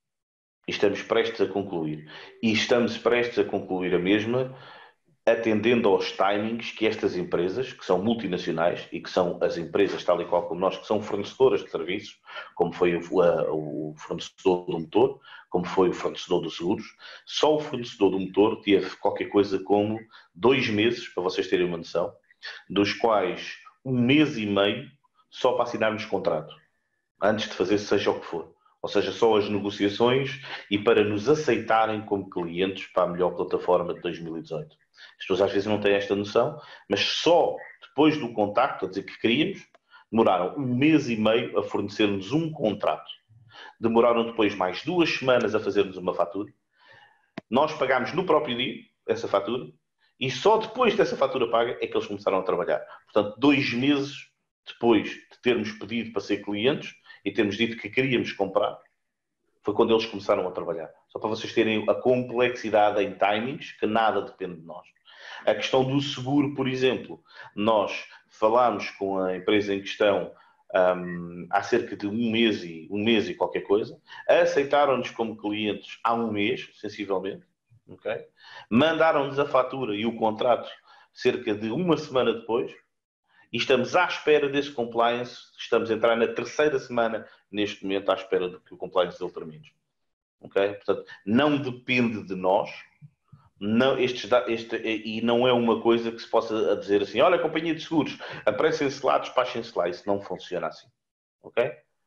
e estamos prestes a concluir. E estamos prestes a concluir a mesma atendendo aos timings que estas empresas, que são multinacionais e que são as empresas, tal e qual como nós, que são fornecedoras de serviços, como foi o, a, o fornecedor do motor, como foi o fornecedor dos seguros, só o fornecedor do motor teve qualquer coisa como dois meses, para vocês terem uma noção, dos quais um mês e meio só para assinarmos contrato, antes de fazer seja o que for. Ou seja, só as negociações e para nos aceitarem como clientes para a melhor plataforma de dois mil e dezoito. As pessoas às vezes não têm esta noção, mas só depois do contacto, a dizer que queríamos, demoraram um mês e meio a fornecer-nos um contrato. Demoraram depois mais duas semanas a fazer-nos uma fatura. Nós pagámos no próprio dia essa fatura e só depois dessa fatura paga é que eles começaram a trabalhar. Portanto, dois meses depois de termos pedido para ser clientes e termos dito que queríamos comprar, foi quando eles começaram a trabalhar. Só para vocês terem a complexidade em timings, que nada depende de nós. A questão do seguro, por exemplo, nós falámos com a empresa em questão um, há cerca de um mês, e, um mês e qualquer coisa, aceitaram-nos como clientes há um mês, sensivelmente, okay? Mandaram-nos a fatura e o contrato cerca de uma semana depois, e estamos à espera desse compliance, estamos a entrar na terceira semana, neste momento, à espera de que o compliance dele termine. Okay? Portanto, não depende de nós, não, estes, este, e não é uma coisa que se possa dizer assim, olha, companhia de seguros, aparecem-se lá, despachem-se lá. Isso não funciona assim. Ok?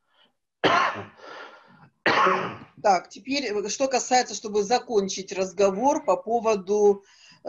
Так, теперь, что касается, чтобы закончить разговор по поводу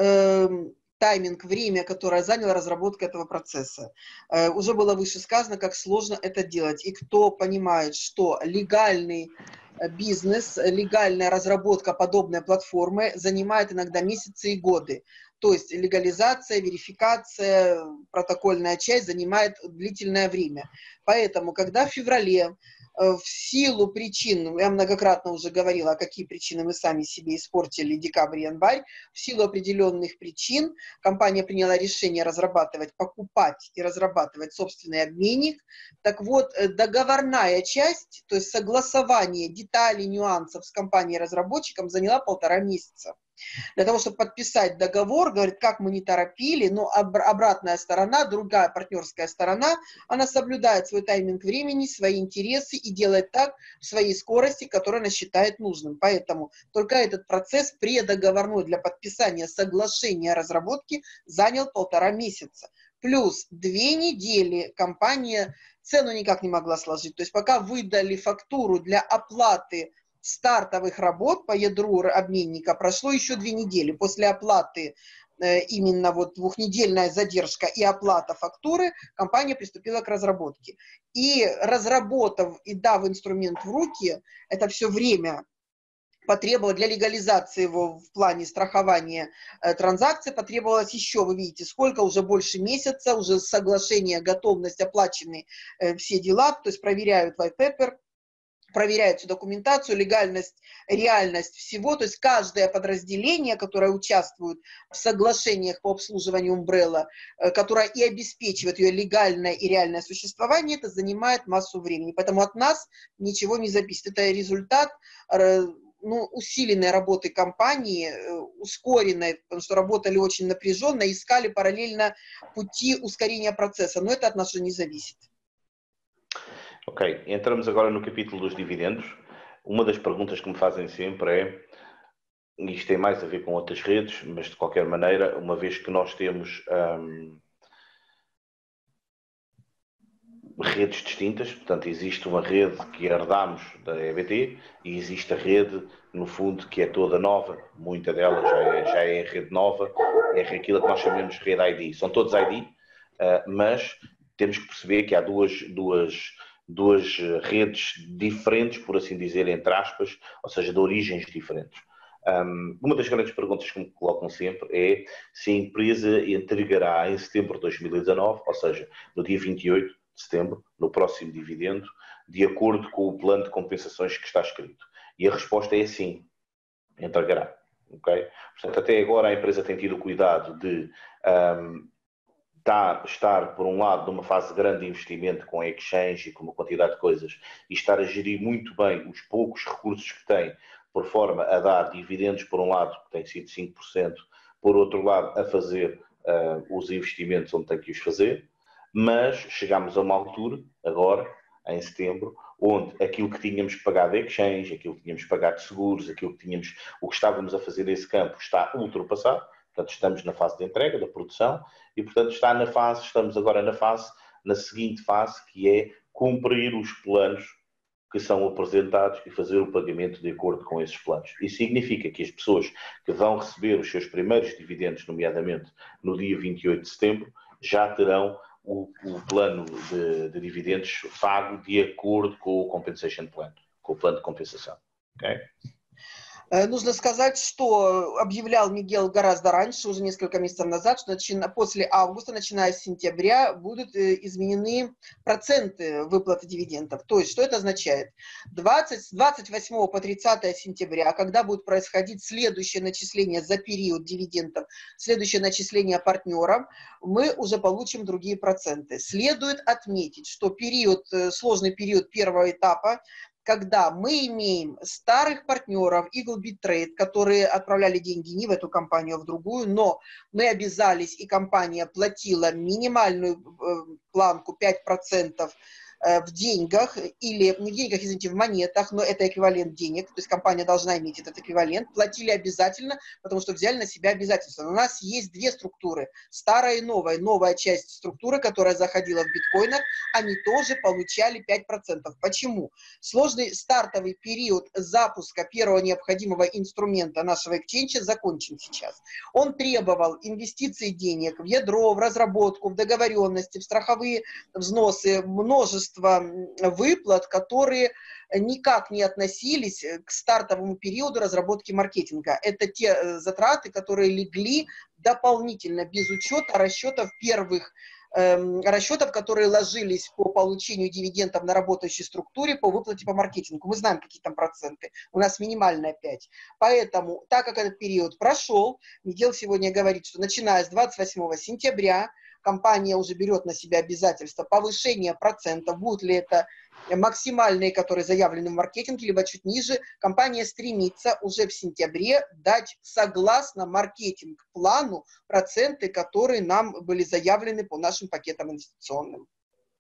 э, тайминг, время, которое заняла разработка этого процесса. Э, уже было выше сказано, как сложно это делать. И кто понимает, что легальный бизнес, легальная разработка подобной платформы занимает иногда месяцы и годы. То есть легализация, верификация, протокольная часть занимает длительное время. Поэтому, когда в феврале в силу причин, я многократно уже говорила, какие причины мы сами себе испортили декабрь, январь, в силу определенных причин компания приняла решение разрабатывать, покупать и разрабатывать собственный обменник. Так вот, договорная часть, то есть согласование деталей, нюансов с компанией-разработчиком заняла полтора месяца. Для того, чтобы подписать договор, говорит, как мы не торопили, но обратная сторона, другая партнерская сторона, она соблюдает свой тайминг времени, свои интересы и делает так в своей скорости, которую она считает нужным. Поэтому только этот процесс предоговорной для подписания соглашения о разработке занял полтора месяца. Плюс две недели компания цену никак не могла сложить. То есть пока выдали фактуру для оплаты стартовых работ по ядру обменника, прошло еще две недели. После оплаты э, именно вот двухнедельная задержка и оплата фактуры, компания приступила к разработке. И разработав и дав инструмент в руки, это все время потребовало для легализации его в плане страхования э, транзакций, потребовалось еще, вы видите, сколько, уже больше месяца, уже соглашение, готовность, оплачены э, все дела, то есть проверяют white paper, проверяют всю документацию, легальность, реальность всего, то есть каждое подразделение, которое участвует в соглашениях по обслуживанию Umbrella, которое и обеспечивает ее легальное и реальное существование, это занимает массу времени. Поэтому от нас ничего не зависит. Это результат ну, усиленной работы компании, ускоренной, потому что работали очень напряженно, искали параллельно пути ускорения процесса, но это от нас же не зависит. Ok, entramos agora no capítulo dos dividendos. Uma das perguntas que me fazem sempre é, e isto tem mais a ver com outras redes, mas de qualquer maneira, uma vez que nós temos hum, redes distintas, portanto existe uma rede que herdamos da E B T e existe a rede, no fundo, que é toda nova, muita dela já é, já é rede nova, é aquilo que nós chamamos de rede I D. São todos I D, uh, mas temos que perceber que há duas... duas duas redes diferentes, por assim dizer, entre aspas, ou seja, de origens diferentes. Um, uma das grandes perguntas que me colocam sempre é se a empresa entregará em setembro de dois mil e dezanove, ou seja, no dia vinte e oito de setembro, no próximo dividendo, de acordo com o plano de compensações que está escrito. E a resposta é sim, entregará. Okay? Portanto, até agora a empresa tem tido o cuidado de um, estar, por um lado, numa fase de grande investimento com a exchange e com uma quantidade de coisas e estar a gerir muito bem os poucos recursos que tem, por forma a dar dividendos, por um lado, que tem sido cinco por cento, por outro lado, a fazer uh, os investimentos onde tem que os fazer, mas chegamos a uma altura, agora, em setembro, onde aquilo que tínhamos pagado a exchange, aquilo que tínhamos pagado de seguros, aquilo que tínhamos, o que estávamos a fazer nesse campo está ultrapassado. Portanto, estamos na fase de entrega, da produção, e, portanto, está na fase, estamos agora na fase, na seguinte fase, que é cumprir os planos que são apresentados e fazer o pagamento de acordo com esses planos. Isso significa que as pessoas que vão receber os seus primeiros dividendos, nomeadamente no dia vinte e oito de setembro, já terão o, o plano de, de dividendos pago de acordo com o compensation plan, com o plano de compensação. Okay? Нужно сказать, что объявлял Мигел гораздо раньше, уже несколько месяцев назад, что после августа, начиная с сентября, будут изменены проценты выплаты дивидендов. То есть, что это означает? двадцать, с двадцать восьмого по тридцатое сентября, когда будет происходить следующее начисление за период дивидендов, следующее начисление партнерам, мы уже получим другие проценты. Следует отметить, что период, сложный период первого этапа, когда мы имеем старых партнеров Eaglebit Trade, которые отправляли деньги не в эту компанию, а в другую, но мы обязались, и компания платила минимальную планку пять процентов в деньгах, или не в деньгах, извините, в монетах, но это эквивалент денег, то есть компания должна иметь этот эквивалент, платили обязательно, потому что взяли на себя обязательства. Но у нас есть две структуры, старая и новая. Новая часть структуры, которая заходила в биткоинах, они тоже получали пять процентов. Почему? Сложный стартовый период запуска первого необходимого инструмента нашего эксченджа закончен сейчас. Он требовал инвестиций денег в ядро, в разработку, в договоренности, в страховые взносы, множество выплат, которые никак не относились к стартовому периоду разработки маркетинга. Это те затраты, которые легли дополнительно, без учета расчетов первых расчетов, которые ложились по получению дивидендов на работающей структуре, по выплате по маркетингу. Мы знаем, какие там проценты. У нас минимальная пять. Поэтому, так как этот период прошел, Мигел сегодня говорит, что начиная с двадцать восьмого сентября компания уже берет на себя обязательство повышения процентов. Будут ли это максимальные, которые заявлены в маркетинге, либо чуть ниже, компания стремится уже в сентябре дать согласно маркетинг-плану проценты, которые нам были заявлены по нашим пакетам инвестиционным.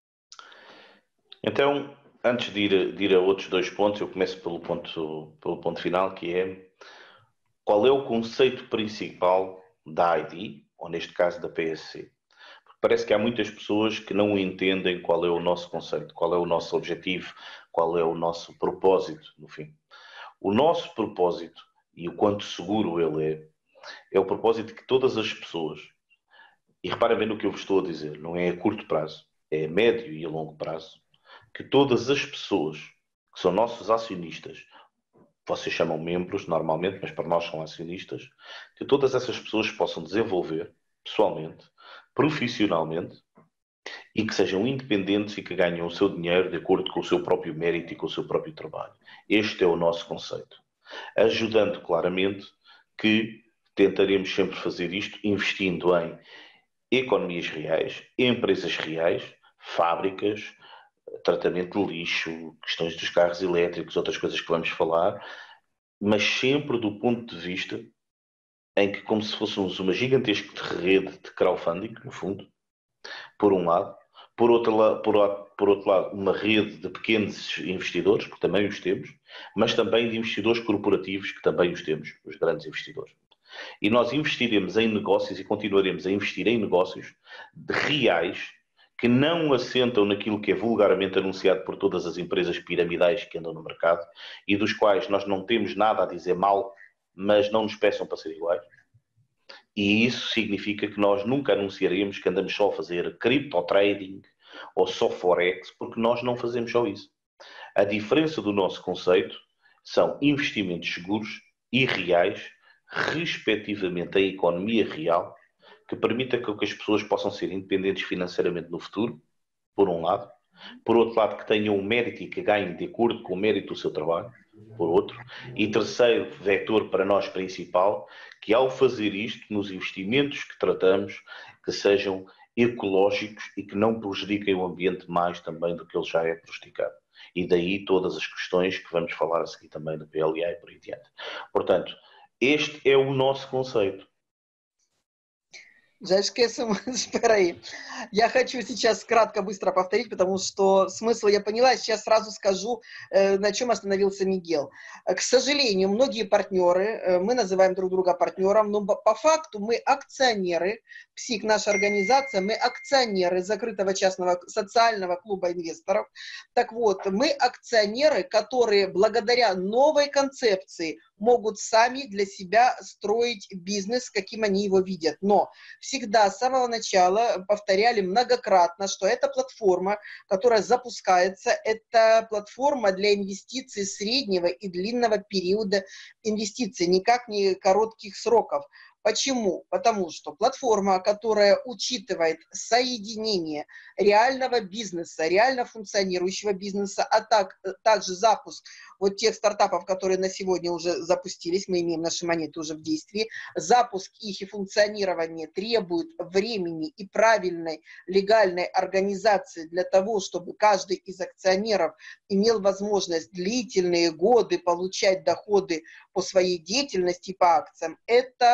Então, antes de ir, de ir a outros dois pontos, eu começo pelo ponto, pelo ponto final, que é qual é o conceito principal da I D, ou neste caso da P S C. Parece que há muitas pessoas que não entendem qual é o nosso conceito, qual é o nosso objetivo, qual é o nosso propósito, no fim. O nosso propósito, e o quanto seguro ele é, é o propósito que todas as pessoas, e reparem bem no que eu vos estou a dizer, não é a curto prazo, é a médio e a longo prazo, que todas as pessoas que são nossos acionistas, vocês chamam membros normalmente, mas para nós são acionistas, que todas essas pessoas possam desenvolver pessoalmente, profissionalmente, e que sejam independentes e que ganhem o seu dinheiro de acordo com o seu próprio mérito e com o seu próprio trabalho. Este é o nosso conceito. Ajudando claramente que tentaremos sempre fazer isto investindo em economias reais, empresas reais, fábricas, tratamento de lixo, questões dos carros elétricos, outras coisas que vamos falar, mas sempre do ponto de vista em que, como se fôssemos uma gigantesca rede de crowdfunding, no fundo, por um lado, por outro, lado, por, por outro lado, uma rede de pequenos investidores, que também os temos, mas também de investidores corporativos, que também os temos, os grandes investidores. E nós investiremos em negócios e continuaremos a investir em negócios reais que não assentam naquilo que é vulgarmente anunciado por todas as empresas piramidais que andam no mercado e dos quais nós não temos nada a dizer mal, mas não nos peçam para ser iguais. E isso significa que nós nunca anunciaremos que andamos só a fazer cripto trading ou só forex, porque nós não fazemos só isso. A diferença do nosso conceito são investimentos seguros e reais, respectivamente a economia real, que permita que as pessoas possam ser independentes financeiramente no futuro, por um lado. Por outro lado, que tenham o mérito e que ganhem de acordo com o mérito do seu trabalho, por outro. E terceiro vetor para nós principal, que ao fazer isto, nos investimentos que tratamos, que sejam ecológicos e que não prejudiquem o ambiente mais também do que ele já é prejudicado. E daí todas as questões que vamos falar a seguir também do P L A e por aí adiante. Portanto, este é o nosso conceito. Жачкесом, спирай. Я хочу сейчас кратко, быстро повторить, потому что смысл я поняла. Сейчас сразу скажу, на чем остановился Мигел. К сожалению, многие партнеры, мы называем друг друга партнером, но по факту мы акционеры, ПСИК, наша организация, мы акционеры закрытого частного социального клуба инвесторов. Так вот, мы акционеры, которые благодаря новой концепции могут сами для себя строить бизнес, каким они его видят. Но всегда с самого начала повторяли многократно, что эта платформа, которая запускается, это платформа для инвестиций среднего и длинного периода инвестиций, никак не коротких сроков. Почему? Потому что платформа, которая учитывает соединение реального бизнеса, реально функционирующего бизнеса, а так, также запуск вот тех стартапов, которые на сегодня уже запустились, мы имеем наши монеты уже в действии, запуск их и функционирование требует времени и правильной легальной организации для того, чтобы каждый из акционеров имел возможность длительные годы получать доходы по своей деятельности по акциям. Это организация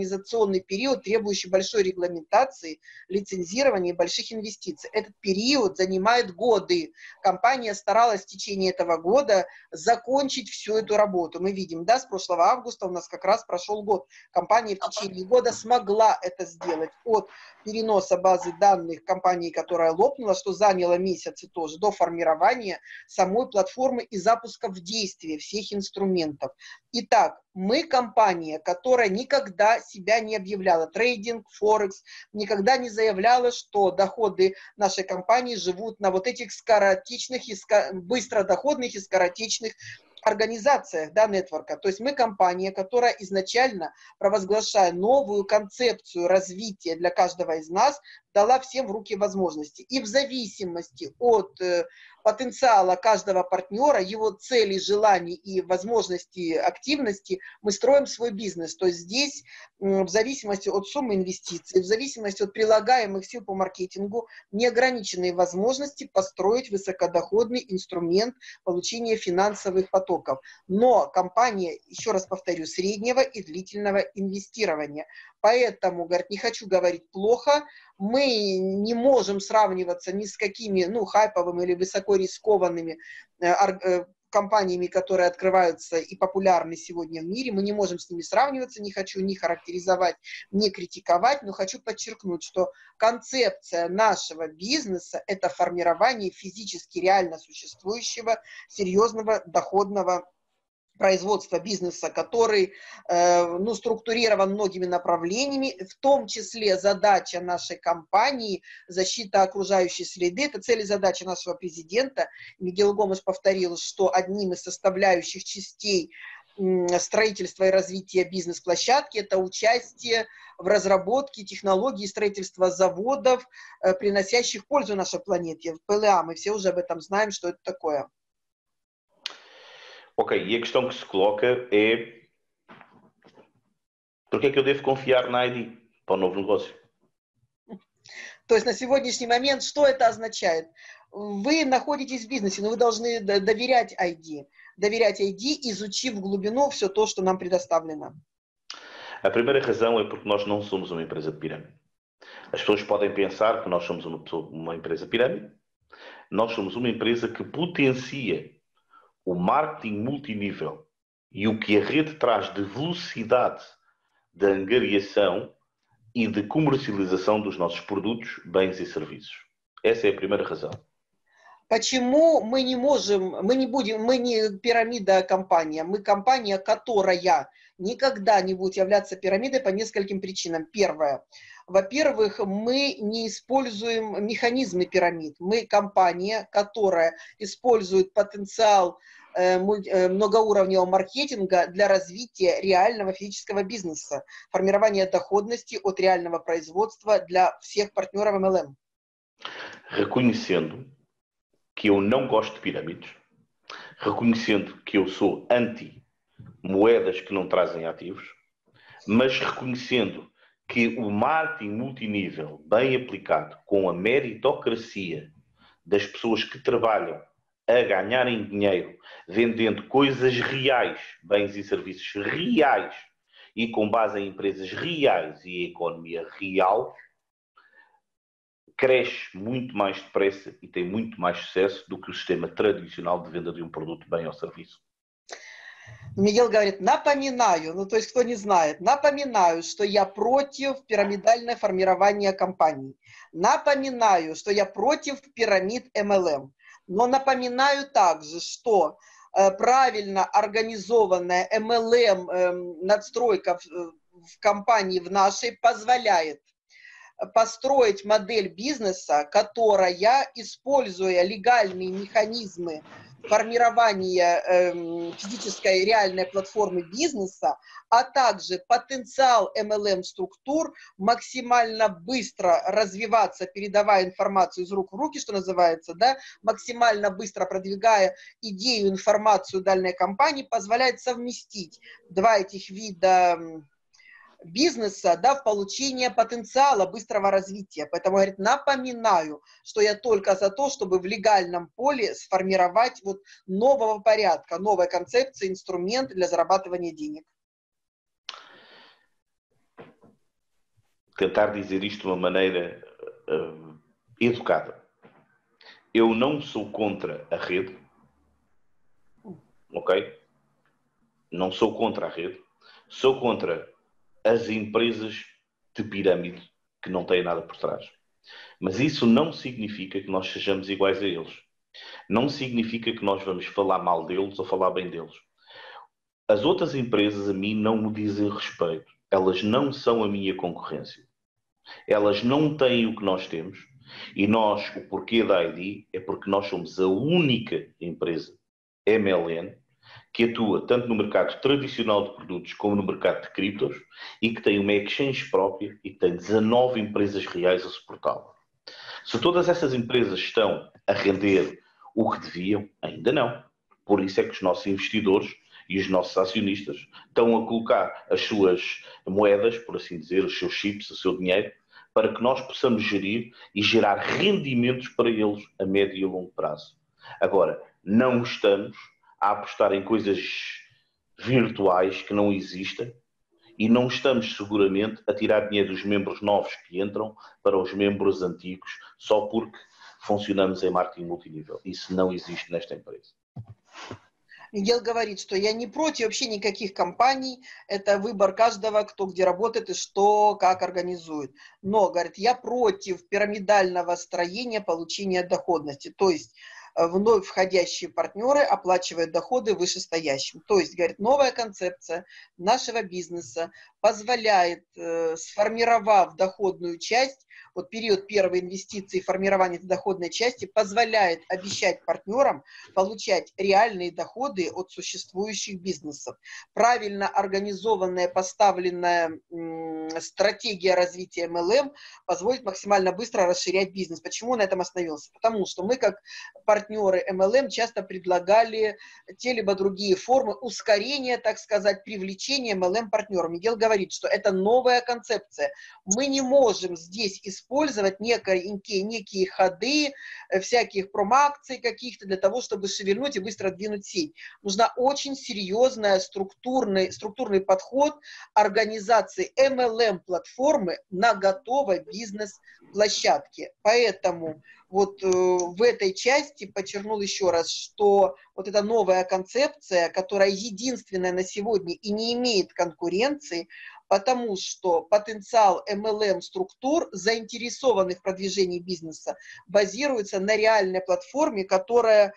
организационный период, требующий большой регламентации, лицензирования и больших инвестиций. Этот период занимает годы. Компания старалась в течение этого года закончить всю эту работу. Мы видим, да, с прошлого августа у нас как раз прошел год. Компания в течение года смогла это сделать. От переноса базы данных компании, которая лопнула, что заняло месяцы тоже, до формирования самой платформы и запуска в действие всех инструментов. Итак, мы компания, которая никогда себя не объявляла, трейдинг, форекс, никогда не заявляла, что доходы нашей компании живут на вот этих скоротечных, и быстродоходных и скоротечных организациях, да, нетворка. То есть мы компания, которая изначально, провозглашая новую концепцию развития для каждого из нас, дала всем в руки возможности. И в зависимости от э, потенциала каждого партнера, его целей, желаний и возможностей активности, мы строим свой бизнес. То есть здесь э, в зависимости от суммы инвестиций, в зависимости от прилагаемых сил по маркетингу, неограниченные возможности построить высокодоходный инструмент получения финансовых потоков. Но компания, еще раз повторю, среднего и длительного инвестирования. Поэтому, говорит, не хочу говорить плохо, мы не можем сравниваться ни с какими, ну, хайповыми или высоко рискованными э, э, компаниями, которые открываются и популярны сегодня в мире. Мы не можем с ними сравниваться, не хочу ни характеризовать, ни критиковать, но хочу подчеркнуть, что концепция нашего бизнеса – это формирование физически реально существующего серьезного доходного производства бизнеса, который э, ну, структурирован многими направлениями, в том числе задача нашей компании защита окружающей среды. Это цель и задача нашего президента. Мигель Гомеш повторил, что одним из составляющих частей э, строительства и развития бизнес-площадки это участие в разработке технологий строительства заводов, э, приносящих пользу нашей планете. ПЛА, мы все уже об этом знаем, что это такое. Ok, e a questão que se coloca é porque é que eu devo confiar na I D para o novo negócio? То есть на сегодняшний момент что это означает? Вы находитесь в бизнесе, но вы должны доверять ай ди. Доверять ай ди, изучив в глубину все то, что нам предоставлено. A primeira razão é porque nós não somos uma empresa de pirâmide. As pessoas podem pensar que nós somos uma, uma empresa de pirâmide. Nós somos uma empresa que potencia o marketing multinível e o que a rede traz de velocidade de angariação e de comercialização dos nossos produtos, bens e serviços. Essa é a primeira razão. Почему мы не можем, мы не будем, мы не пирамида компания, мы компания, которая никогда не будет являться пирамидой по нескольким причинам. Первое. Во-первых, мы не используем механизмы пирамид. Мы компания, которая использует потенциал э, э, многоуровневого маркетинга для развития реального физического бизнеса, формирования доходности от реального производства для всех партнеров эм эл эм. Reconhecendo que eu não gosto de pirâmides, reconhecendo que eu sou anti-moedas que não trazem ativos, mas reconhecendo que o marketing multinível bem aplicado com a meritocracia das pessoas que trabalham a ganharem dinheiro, vendendo coisas reais, bens e serviços reais e com base em empresas reais e economia real, cresce muito mais depressa e tem muito mais sucesso do que o sistema tradicional de venda de um produto, bem ou serviço. Мигель говорит, напоминаю, ну то есть кто не знает, напоминаю, что я против пирамидального формирования компаний. Напоминаю, что я против пирамид эм эл эм. Но напоминаю также, что э, правильно организованная эм эл эм э, надстройка в, в компании в нашей позволяет построить модель бизнеса, которая, используя легальные механизмы формирования э, физической реальной платформы бизнеса, а также потенциал эм эл эм-структур максимально быстро развиваться, передавая информацию из рук в руки, что называется, да, максимально быстро продвигая идею, информацию дальней компании, позволяет совместить два этих вида бизнеса, да, в получение потенциала быстрого развития. Поэтому, говорит, напоминаю, что я только за то, чтобы в легальном поле сформировать вот нового порядка, новой концепции, инструмент для зарабатывания денег. tentar dizer isto de uma maneira uh, educada. Eu não sou contra a rede, ok? Não sou contra a rede, sou contra as empresas de pirâmide que não têm nada por trás. Mas isso não significa que nós sejamos iguais a eles. Não significa que nós vamos falar mal deles ou falar bem deles. As outras empresas a mim não me dizem respeito. Elas não são a minha concorrência. Elas não têm o que nós temos. E nós, o porquê da I D é porque nós somos a única empresa M L N que atua tanto no mercado tradicional de produtos como no mercado de criptos e que tem uma exchange própria e que tem dezanove empresas reais a suportá-la. Se todas essas empresas estão a render o que deviam, ainda não. Por isso é que os nossos investidores e os nossos acionistas estão a colocar as suas moedas, por assim dizer, os seus chips, o seu dinheiro, para que nós possamos gerir e gerar rendimentos para eles a médio e a longo prazo. Agora, não estamos a apostar em coisas virtuais que não existem e não estamos seguramente a tirar dinheiro dos membros novos que entram para os membros antigos só porque funcionamos em marketing multinível. Isso não existe nesta empresa. Мигель говорит, что я не против вообще никаких компаний, это выбор каждого, кто где работает и что, как организует. Но, говорит, я против пирамидального строения получения доходности. То есть вновь входящие партнеры оплачивают доходы вышестоящим. То есть, говорит, новая концепция нашего бизнеса позволяет, э, сформировав доходную часть, вот период первой инвестиции и формирования этой доходной части позволяет обещать партнерам получать реальные доходы от существующих бизнесов. Правильно организованная, поставленная м, стратегия развития эм эл эм позволит максимально быстро расширять бизнес. Почему он на этом остановился? Потому что мы, как партнеры эм эл эм, часто предлагали те либо другие формы ускорения, так сказать, привлечения эм эл эм-партнеров. Мигель говорит, что это новая концепция. Мы не можем здесь использовать некие, некие ходы, всяких промоакций каких-то для того, чтобы шевельнуть и быстро двинуть сеть. Нужна очень серьезная структурный, структурный подход организации эм эл эм-платформы на готовой бизнес-площадке. Поэтому вот э, в этой части подчеркнул еще раз, что вот эта новая концепция, которая единственная на сегодня и не имеет конкуренции, потому что потенциал эм эл эм-структур, заинтересованных в продвижении бизнеса, базируется на реальной платформе, которая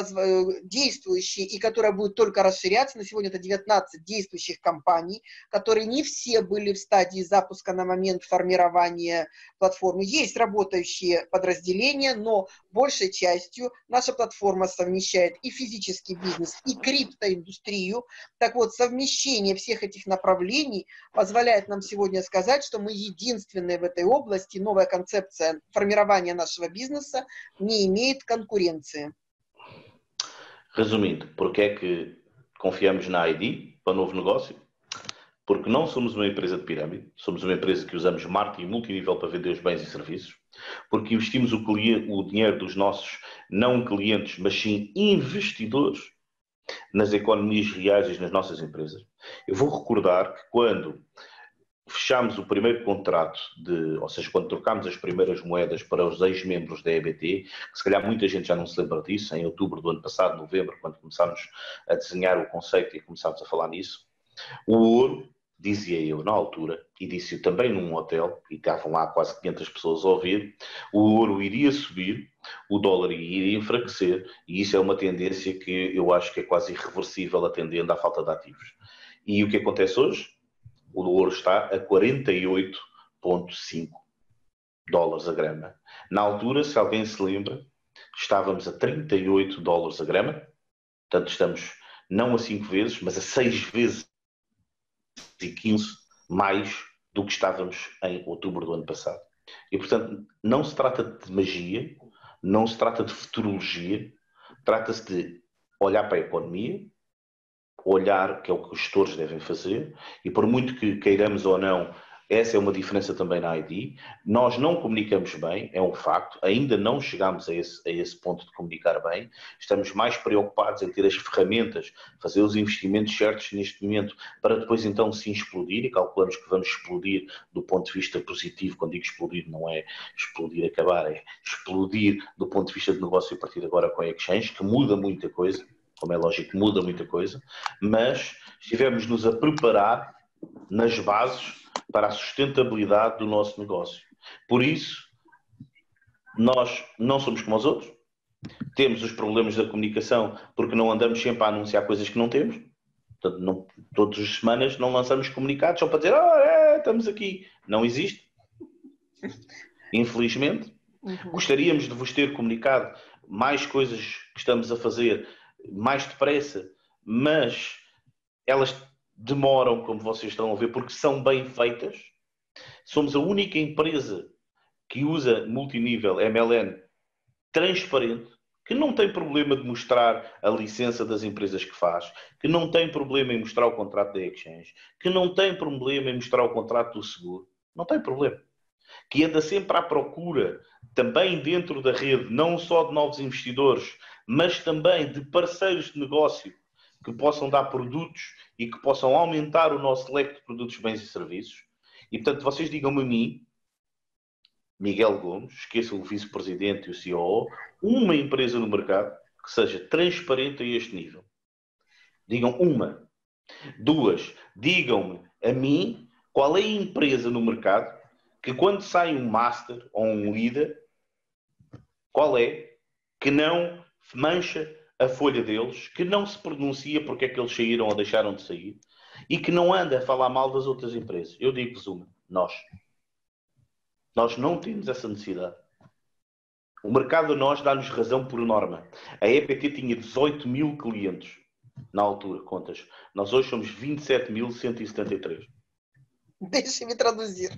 действующие и которая будет только расширяться. На сегодня это девятнадцать действующих компаний, которые не все были в стадии запуска на момент формирования платформы. Есть работающие подразделения, но большей частью наша платформа совмещает и физический бизнес, и криптоиндустрию. Так вот, совмещение всех этих направлений позволяет нам сегодня сказать, что мы единственные в этой области. Новая концепция формирования нашего бизнеса не имеет конкуренции. Resumindo, porque é que confiamos na I D para o novo negócio? Porque não somos uma empresa de pirâmide, somos uma empresa que usamos marketing multinível para vender os bens e serviços, porque investimos o, cliente, o dinheiro dos nossos não clientes, mas sim investidores nas economias reais e nas nossas empresas. Eu vou recordar que quando fechámos o primeiro contrato, de, ou seja, quando trocámos as primeiras moedas para os ex-membros da E B T, que se calhar muita gente já não se lembra disso, em outubro do ano passado, novembro, quando começámos a desenhar o conceito e começámos a falar nisso, o ouro, dizia eu na altura, e disse-o também num hotel, e estavam lá quase quinhentas pessoas a ouvir, o ouro iria subir, o dólar iria enfraquecer, e isso é uma tendência que eu acho que é quase irreversível, atendendo à falta de ativos. E o que acontece hoje? O ouro está a quarenta e oito vírgula cinco dólares a grama. Na altura, se alguém se lembra, estávamos a trinta e oito dólares a grama. Portanto, estamos não a cinco vezes, mas a seis vezes e quinze mais do que estávamos em outubro do ano passado. E, portanto, não se trata de magia, não se trata de futurologia, trata-se de olhar para a economia, olhar, que é o que os gestores devem fazer, e por muito que queiramos ou não Essa é uma diferença também na I D. Nós não comunicamos bem, é um facto, ainda não chegamos a esse, a esse ponto de comunicar bem. Estamos mais preocupados em ter as ferramentas, fazer os investimentos certos neste momento, para depois então sim explodir, e calculamos que vamos explodir do ponto de vista positivo. Quando digo explodir, não é explodir, acabar, é explodir do ponto de vista de negócio a partir de agora com a Exchange, que muda muita coisa, como é lógico, muda muita coisa, mas estivemos-nos a preparar nas bases para a sustentabilidade do nosso negócio. Por isso, nós não somos como os outros, temos os problemas da comunicação porque não andamos sempre a anunciar coisas que não temos. Portanto, não, todas as semanas não lançamos comunicados só para dizer, ah, é, estamos aqui. Não existe. Infelizmente. Uhum. Gostaríamos de vos ter comunicado mais coisas que estamos a fazer mais depressa, mas elas demoram, como vocês estão a ver, porque são bem feitas. Somos a única empresa que usa multinível M L N transparente, que não tem problema de mostrar a licença das empresas que faz, que não tem problema em mostrar o contrato da Exchange, que não tem problema em mostrar o contrato do seguro. Não tem problema. Que anda sempre à procura, também dentro da rede, não só de novos investidores, mas também de parceiros de negócio que possam dar produtos e que possam aumentar o nosso leque de produtos, bens e serviços. E, portanto, vocês digam-me a mim, Miguel Gomes, esqueça o vice-presidente e o C E O, uma empresa no mercado que seja transparente a este nível. Digam uma. Duas, digam-me a mim qual é a empresa no mercado que quando sai um master ou um líder, qual é que não mancha a folha deles, que não se pronuncia porque é que eles saíram ou deixaram de sair e que não anda a falar mal das outras empresas. Eu digo-vos uma, nós. Nós não temos essa necessidade. O mercado a nós dá-nos razão por norma. A E P T tinha dezoito mil clientes na altura, contas. Nós hoje somos vinte e sete mil cento e setenta e três. Deixe-me traduzir.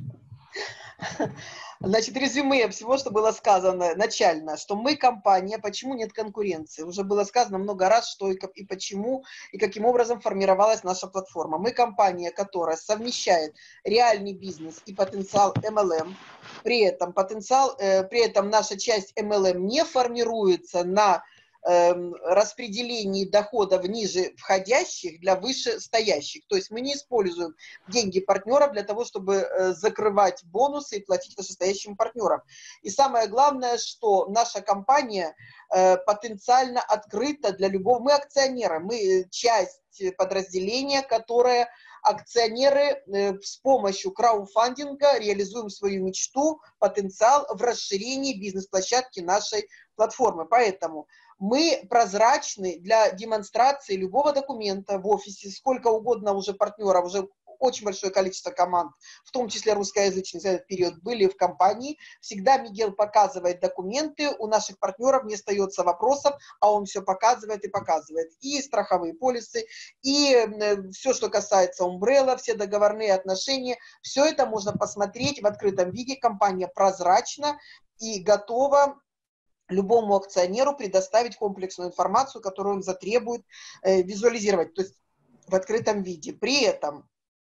Значит, резюме всего, что было сказано начально, что мы компания, почему нет конкуренции. Уже было сказано много раз, что и, и почему, и каким образом формировалась наша платформа. Мы компания, которая совмещает реальный бизнес и потенциал эм эл эм. При этом, потенциал, э, при этом наша часть эм эл эм не формируется на распределении доходов ниже входящих для вышестоящих. То есть мы не используем деньги партнеров для того, чтобы закрывать бонусы и платить вышестоящим партнерам. И самое главное, что наша компания потенциально открыта для любого... Мы акционеры, мы часть подразделения, которое акционеры с помощью краудфандинга реализуем свою мечту, потенциал в расширении бизнес-площадки нашей платформы. Поэтому мы прозрачны для демонстрации любого документа в офисе, сколько угодно уже партнеров, уже очень большое количество команд, в том числе русскоязычных за этот период, были в компании. Всегда Мигел показывает документы, у наших партнеров не остается вопросов, а он все показывает и показывает. И страховые полисы, и все, что касается Umbrella, все договорные отношения, все это можно посмотреть в открытом виде. Компания прозрачна и готова любому акционеру предоставить комплексную информацию, которую он затребует э, визуализировать, то есть в открытом виде. При этом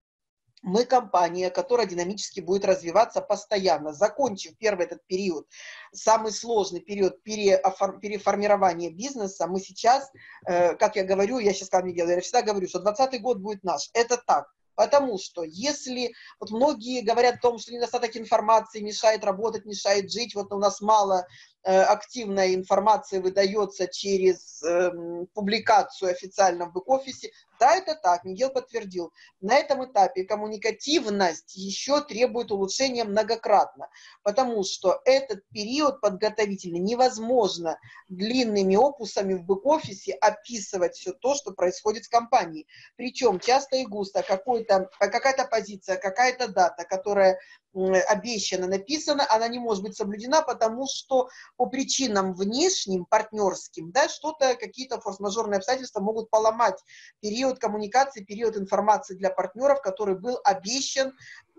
мы компания, которая динамически будет развиваться постоянно. Закончив первый этот период, самый сложный период переформирования бизнеса, мы сейчас, э, как я говорю, я сейчас сказала, Мигель, я всегда говорю, что двадцатый год будет наш. Это так. Потому что если вот многие говорят о том, что недостаток информации мешает работать, мешает жить, вот у нас мало э, активной информации выдается через э, публикацию официально в бэк-офисе, да, это так, Мигел подтвердил. На этом этапе коммуникативность еще требует улучшения многократно, потому что этот период подготовительный невозможно длинными опусами в бэк-офисе описывать все то, что происходит с компанией. Причем часто и густо какой-то, какая-то позиция, какая-то дата, которая обещана, написана, она не может быть соблюдена, потому что по причинам внешним, партнерским, да, что-то, какие-то форс-мажорные обстоятельства могут поломать период коммуникации, период информации для партнеров, который был обещан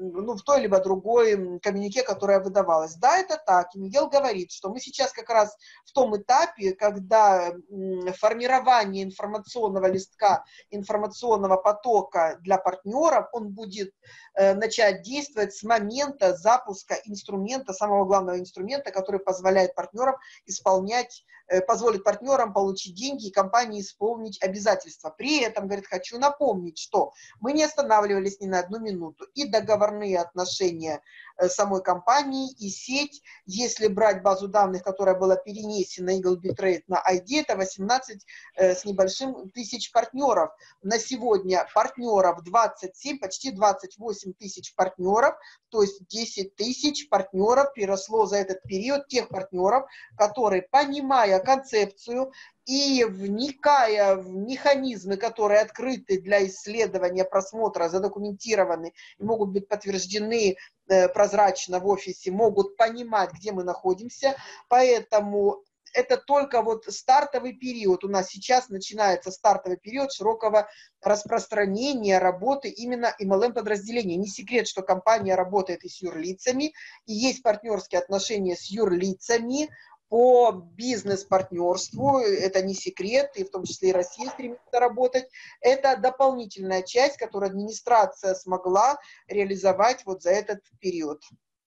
ну, в той либо другой коммюнике, которая выдавалась. Да, это так. И Мигел говорит, что мы сейчас как раз в том этапе, когда формирование информационного листка, информационного потока для партнеров, он будет э, начать действовать с момента запуска инструмента, самого главного инструмента, который позволяет партнерам исполнять, э, позволит партнерам получить деньги и компании исполнить обязательства. При этом, говорит, хочу напомнить, что мы не останавливались ни на одну минуту. И договорные отношения самой компании, и сеть, если брать базу данных, которая была перенесена Eagle Bitrate на ай ди, это восемнадцать э, с небольшим тысяч партнеров. На сегодня партнеров двадцать семь, почти двадцать восемь тысяч партнеров, то есть десять тысяч партнеров приросло за этот период, тех партнеров, которые, понимая концепцию и вникая в механизмы, которые открыты для исследования, просмотра, задокументированы и могут быть подтверждены э, прозрачно в офисе, могут понимать, где мы находимся. Поэтому это только вот стартовый период. У нас сейчас начинается стартовый период широкого распространения работы именно эм эл эм-подразделений. Не секрет, что компания работает и с юрлицами, и есть партнерские отношения с юрлицами по бизнес-партнерству. Это не секрет, и в том числе и Россия стремится работать. Это дополнительная часть, которую администрация смогла реализовать вот за этот период.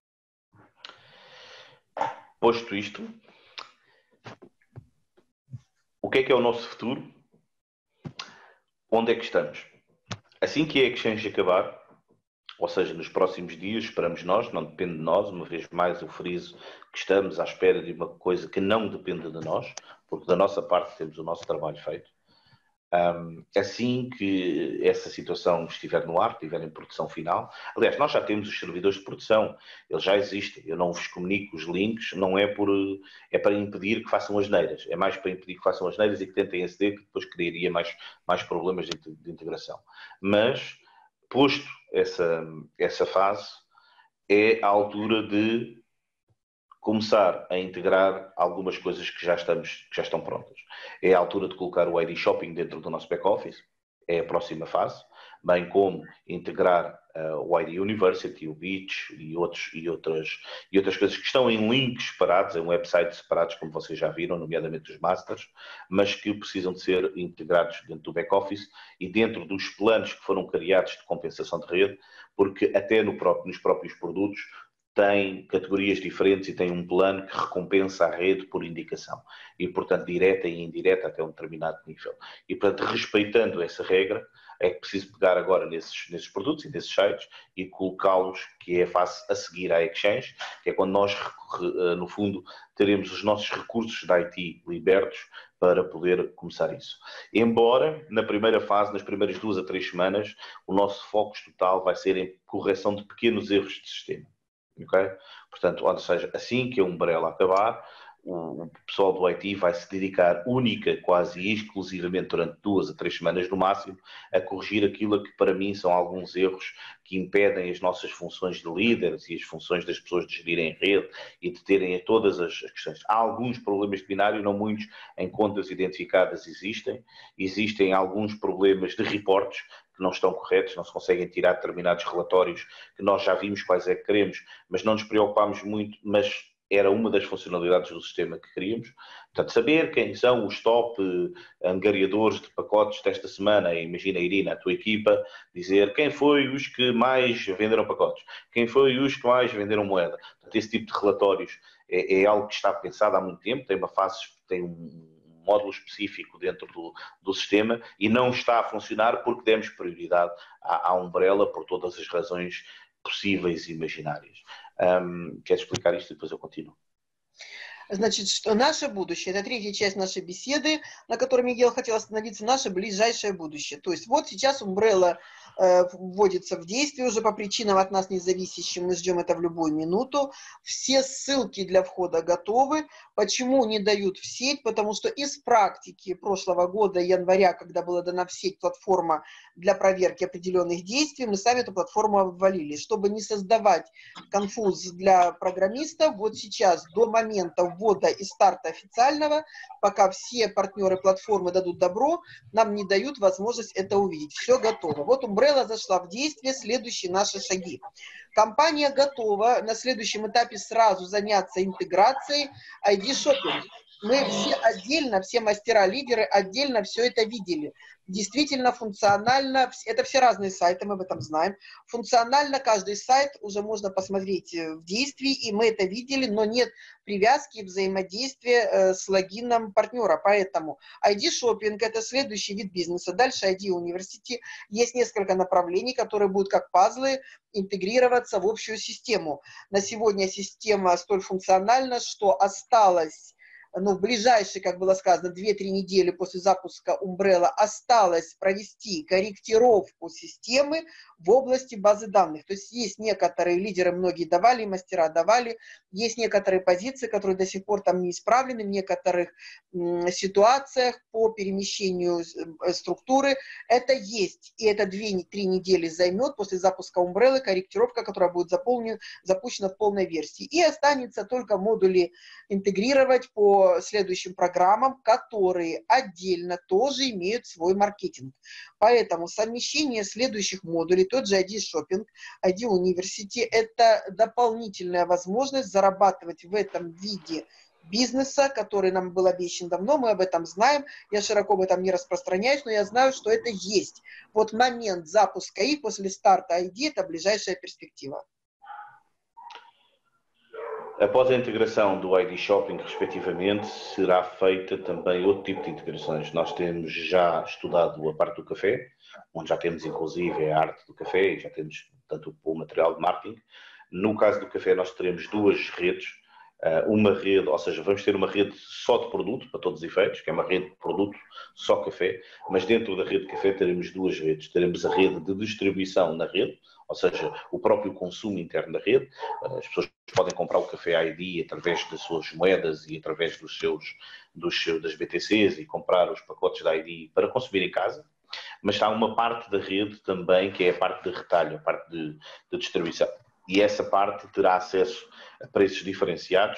Posto isto, o que é que é o nosso futuro? Onde é que estamos? Assim que a Exchange acabar, ou seja, nos próximos dias, esperamos nós, não depende de nós, uma vez mais eu friso que estamos à espera de uma coisa que não depende de nós, porque da nossa parte temos o nosso trabalho feito. Um, assim que essa situação estiver no ar, estiver em produção final, aliás, nós já temos os servidores de produção, eles já existem, eu não vos comunico os links, não é, por, é para impedir que façam asneiras, é mais para impedir que façam asneiras e que tentem aceder, que depois criaria mais, mais problemas de, de integração. Mas, posto essa, essa fase, é a altura de começar a integrar algumas coisas que já, estamos, que já estão prontas. É a altura de colocar o I D Shopping dentro do nosso back-office, é a próxima fase, bem como integrar uh, o I D University, o Beach e, outros, e, outras, e outras coisas que estão em links separados, em websites separados, como vocês já viram, nomeadamente os Masters, mas que precisam de ser integrados dentro do back-office e dentro dos planos que foram criados de compensação de rede, porque até no próprio, nos próprios produtos tem categorias diferentes e tem um plano que recompensa a rede por indicação. E, portanto, direta e indireta até um determinado nível. E, portanto, respeitando essa regra, é que preciso pegar agora nesses, nesses produtos e nesses sites e colocá-los, que é a fase a seguir à Exchange, que é quando nós, no fundo, teremos os nossos recursos de I T libertos para poder começar isso. Embora, na primeira fase, nas primeiras duas a três semanas, o nosso foco total vai ser em correção de pequenos erros de sistema. Okay? Portanto, ou seja, assim que a Umbrella acabar, o, o pessoal do I T vai se dedicar única, quase e exclusivamente durante duas a três semanas no máximo, a corrigir aquilo que para mim são alguns erros que impedem as nossas funções de líderes e as funções das pessoas de gerirem rede e de terem todas as questões. Há alguns problemas de binário, não muitos, em contas identificadas existem. Existem alguns problemas de reportes que não estão corretos, não se conseguem tirar determinados relatórios que nós já vimos quais é que queremos, mas não nos preocupámos muito, mas era uma das funcionalidades do sistema que queríamos. Portanto, saber quem são os top angariadores de pacotes desta semana, imagina, Irina, a tua equipa, dizer quem foi os que mais venderam pacotes, quem foi os que mais venderam moeda. Portanto, esse tipo de relatórios é, é algo que está pensado há muito tempo, tem uma fase, tem um módulo específico dentro do, do sistema e não está a funcionar porque demos prioridade à, à Umbrella por todas as razões possíveis e imaginárias. Um, queres explicar isto e depois eu continuo? Значит, что наше будущее, это третья часть нашей беседы, на которой Мигел хотел остановиться, наше ближайшее будущее. То есть вот сейчас Umbrella э, вводится в действие уже по причинам от нас независящим, мы ждем это в любую минуту. Все ссылки для входа готовы. Почему не дают в сеть? Потому что из практики прошлого года, января, когда была дана в сеть платформа для проверки определенных действий, мы сами эту платформу обвалили. Чтобы не создавать конфуз для программистов, вот сейчас до момента ввода и старта официального, пока все партнеры платформы дадут добро, нам не дают возможность это увидеть. Все готово. Вот Umbrella зашла в действие, следующие наши шаги. Компания готова на следующем этапе сразу заняться интеграцией ай ди-шоппинг. Мы все отдельно, все мастера-лидеры отдельно все это видели. Действительно, функционально, это все разные сайты, мы об этом знаем. Функционально каждый сайт уже можно посмотреть в действии, и мы это видели, но нет привязки и взаимодействия с логином партнера. Поэтому ай ди-шоппинг – это следующий вид бизнеса. Дальше ай ди-университи. Есть несколько направлений, которые будут как пазлы интегрироваться в общую систему. На сегодня система столь функциональна, что осталось, ну, в ближайшие, как было сказано, две-три недели после запуска Umbrella осталось провести корректировку системы в области базы данных. То есть есть некоторые лидеры, многие давали, мастера давали, есть некоторые позиции, которые до сих пор там не исправлены, в некоторых м, ситуациях по перемещению структуры. Это есть, и это две-три недели займет после запуска Umbrella, корректировка, которая будет заполнена, запущена в полной версии. И останется только модули интегрировать по следующим программам, которые отдельно тоже имеют свой маркетинг. Поэтому совмещение следующих модулей, тот же ай ди-шоппинг, ай ди-университи, это дополнительная возможность зарабатывать в этом виде бизнеса, который нам был обещан давно, мы об этом знаем, я широко об этом не распространяюсь, но я знаю, что это есть. Вот момент запуска их после старта ай ди – это ближайшая перспектива. Após a integração do ай ди-Shopping, respectivamente, será feita também outro tipo de integrações. Nós temos já estudado a parte do café, onde já temos inclusive a arte do café e já temos tanto o material de marketing. No caso do café, nós teremos duas redes. Uma rede, ou seja, vamos ter uma rede só de produto, para todos os efeitos, que é uma rede de produto, só café, mas dentro da rede de café teremos duas redes. Teremos a rede de distribuição na rede, ou seja, o próprio consumo interno da rede. As pessoas podem comprar o café ай ди através das suas moedas e através dos seus, dos seus, das B T Cs e comprar os pacotes da ай ди para consumir em casa. Mas há uma parte da rede também que é a parte de retalho, a parte de, de distribuição. E essa parte terá acesso a preços diferenciados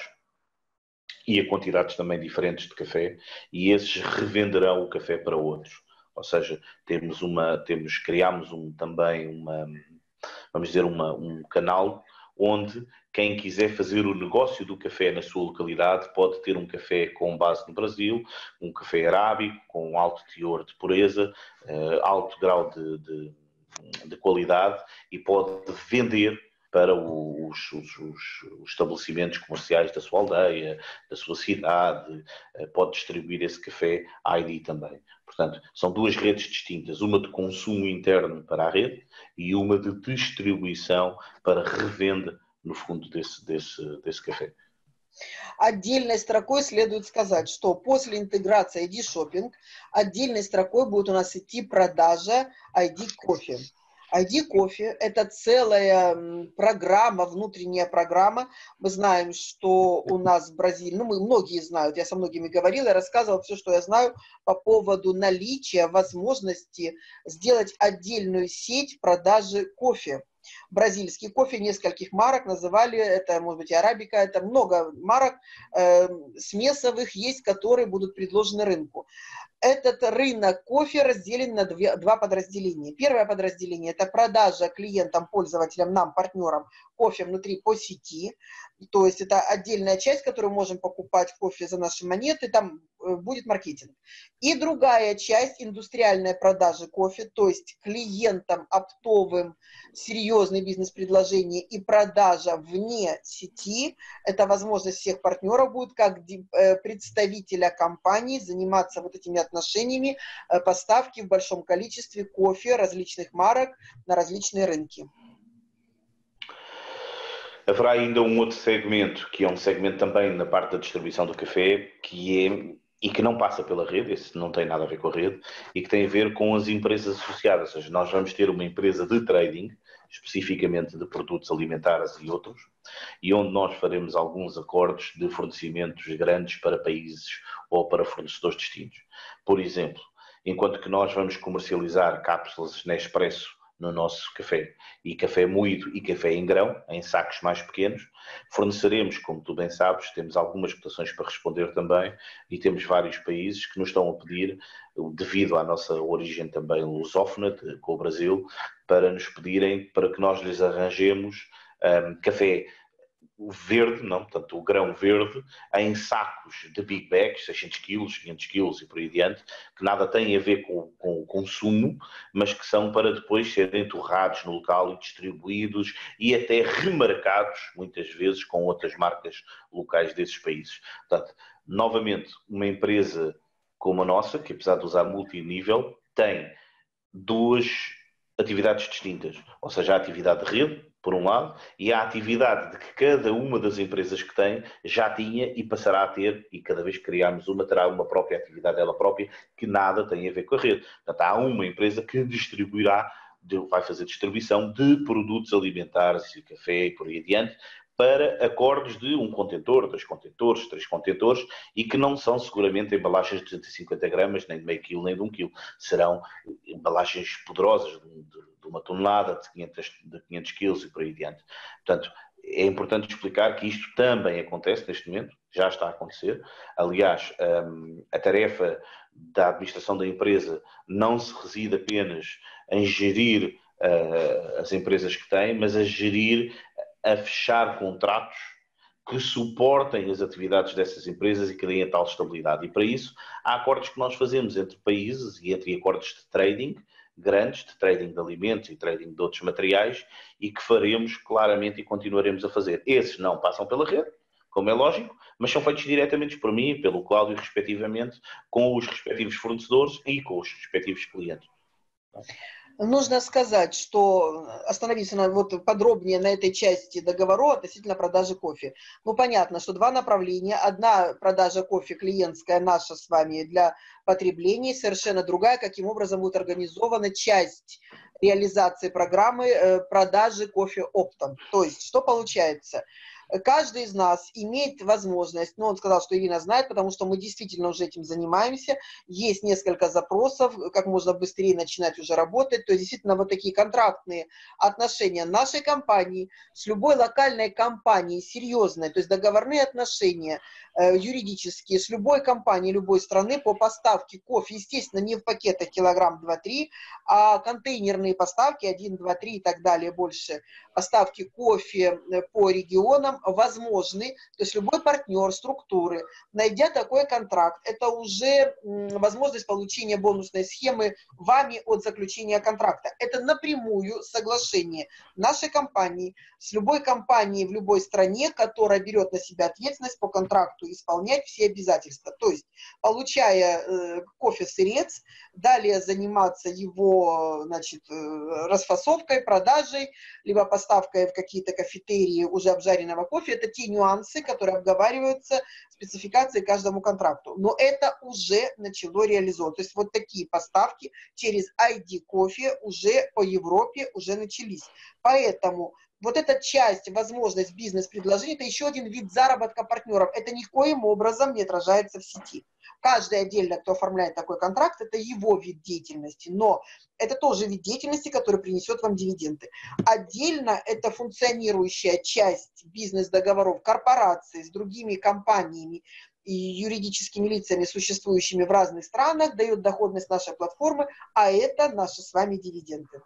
e a quantidades também diferentes de café, e esses revenderão o café para outros. Ou seja, temos uma, temos, criamos um, também uma, vamos dizer, uma, um canal onde quem quiser fazer o negócio do café na sua localidade pode ter um café com base no Brasil, um café arábico com alto teor de pureza, alto grau de, de, de qualidade, e pode vender para os, os, os estabelecimentos comerciais da sua aldeia, da sua cidade, pode distribuir esse café ай ди também. Portanto, são duas redes distintas, uma de consumo interno para a rede e uma de distribuição para revenda, no fundo, desse, desse, desse café. Отдельной строкой следует сказать, что после интеграции ай ди-шоппинг отдельной строкой будет у нас идти продажа ай ди-кофе. ай ди-кофе – это целая программа, внутренняя программа. Мы знаем, что у нас в Бразилии, ну, мы, многие знают, я со многими говорила, я рассказывала все, что я знаю по поводу наличия возможности сделать отдельную сеть продажи кофе. Бразильский кофе нескольких марок называли, это может быть и арабика, это много марок э, смесовых есть, которые будут предложены рынку. Этот рынок кофе разделен на две, два подразделения. Первое подразделение – это продажа клиентам, пользователям, нам, партнерам кофе внутри по сети. То есть это отдельная часть, которую можем покупать кофе за наши монеты, там будет маркетинг. И другая часть – индустриальная продажа кофе, то есть клиентам оптовым серьезные бизнес-предложения и продажа вне сети. Это возможность всех партнеров будет как представителя компании заниматься вот этими отношениями поставки в большом количестве кофе различных марок на различные рынки. Haverá ainda um outro segmento, que é um segmento também na parte da distribuição do café, que é, e que não passa pela rede, esse não tem nada a ver com a rede, e que tem a ver com as empresas associadas. Ou seja, nós vamos ter uma empresa de trading, especificamente de produtos alimentares e outros, e onde nós faremos alguns acordos de fornecimentos grandes para países ou para fornecedores distintos. Por exemplo, enquanto que nós vamos comercializar cápsulas Nespresso no nosso café. E café moído e café em grão, em sacos mais pequenos. Forneceremos, como tu bem sabes, temos algumas cotações para responder também e temos vários países que nos estão a pedir, devido à nossa origem também lusófona, com o Brasil, para nos pedirem para que nós lhes arranjemos um, café o verde, não, portanto o grão verde, em sacos de big bags, seiscentos quilos, quinhentos quilos e por aí adiante, que nada têm a ver com, com o consumo, mas que são para depois serem torrados no local e distribuídos e até remarcados, muitas vezes, com outras marcas locais desses países. Portanto, novamente, uma empresa como a nossa, que apesar de usar multinível, tem duas atividades distintas, ou seja, a atividade de rede, por um lado, e a atividade de que cada uma das empresas que tem já tinha e passará a ter, e cada vez que criarmos uma, terá uma própria atividade dela própria, que nada tem a ver com a rede. Portanto, há uma empresa que distribuirá, vai fazer distribuição de produtos alimentares e café e por aí adiante, para acordos de um contentor, dois contentores, três contentores, e que não são seguramente embalagens de duzentos e cinquenta gramas, nem de meio quilo, nem de um quilo. Serão embalagens poderosas de, de uma tonelada, de quinhentos, de quinhentos quilos e por aí adiante. Portanto, é importante explicar que isto também acontece neste momento, já está a acontecer. Aliás, a tarefa da administração da empresa não se reside apenas em gerir as empresas que tem, mas a gerir, a fechar contratos que suportem as atividades dessas empresas e que deem a tal estabilidade. E para isso há acordos que nós fazemos entre países e entre acordos de trading, grandes, de trading de alimentos e trading de outros materiais, e que faremos claramente e continuaremos a fazer. Esses não passam pela rede, como é lógico, mas são feitos diretamente por mim, pelo Cláudio, respectivamente, com os respectivos fornecedores e com os respectivos clientes. Нужно сказать, что остановиться на, вот, подробнее на этой части договора относительно продажи кофе. Ну, понятно, что два направления. Одна продажа кофе клиентская, наша с вами, для потребления, совершенно другая, каким образом будет организована часть реализации программы продажи кофе оптом. То есть, что получается? Каждый из нас имеет возможность, ну, он сказал, что Ирина знает, потому что мы действительно уже этим занимаемся, есть несколько запросов, как можно быстрее начинать уже работать, то есть действительно вот такие контрактные отношения нашей компании с любой локальной компанией, серьезные, то есть договорные отношения э, юридические с любой компанией любой страны по поставке кофе, естественно, не в пакетах килограмм два-три, а контейнерные поставки один, два, три и так далее, больше поставки кофе по регионам возможны, то есть любой партнер структуры, найдя такой контракт, это уже возможность получения бонусной схемы вами от заключения контракта. Это напрямую соглашение нашей компании с любой компанией в любой стране, которая берет на себя ответственность по контракту исполнять все обязательства. То есть, получая э, кофе-сырец, далее заниматься его, значит, расфасовкой, продажей, либо поставкой в какие-то кафетерии уже обжаренного кофе. Это те нюансы, которые обговариваются в спецификации каждому контракту. Но это уже начало реализовываться. То есть вот такие поставки через ай ди кофе уже по Европе уже начались. Поэтому вот эта часть, возможность бизнес-предложений, это еще один вид заработка партнеров. Это никоим образом не отражается в сети. Каждый отдельно, кто оформляет такой контракт, это его вид деятельности, но это тоже вид деятельности, который принесет вам дивиденды. Отдельно это функционирующая часть бизнес-договоров корпораций с другими компаниями и юридическими лицами, существующими в разных странах, дает доходность нашей платформы, а это наши с вами дивиденды.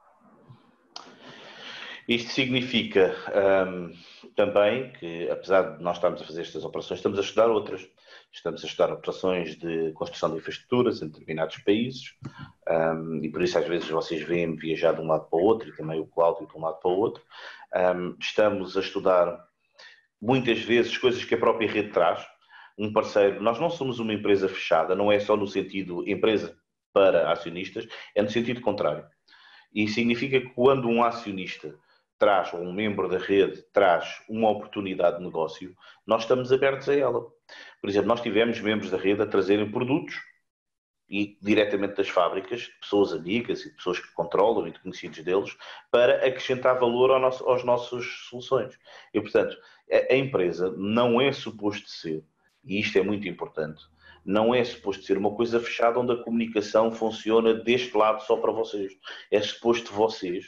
Isto significa um, também que, apesar de nós estarmos a fazer estas operações, estamos a estudar outras. Estamos a estudar operações de construção de infraestruturas em determinados países um, e por isso às vezes vocês veem viajar de um lado para o outro e também o Cláudio de um lado para o outro. Um, estamos a estudar muitas vezes coisas que a própria rede traz. Um parceiro, nós não somos uma empresa fechada, não é só no sentido empresa para acionistas, é no sentido contrário. E significa que quando um acionista traz, ou um membro da rede traz uma oportunidade de negócio, nós estamos abertos a ela. Por exemplo, nós tivemos membros da rede a trazerem produtos e diretamente das fábricas, de pessoas amigas e de pessoas que controlam e de conhecidos deles, para acrescentar valor ao nosso, aos nossas soluções. E, portanto, a, a empresa não é suposto ser, e isto é muito importante, não é suposto ser uma coisa fechada onde a comunicação funciona deste lado só para vocês. É suposto vocês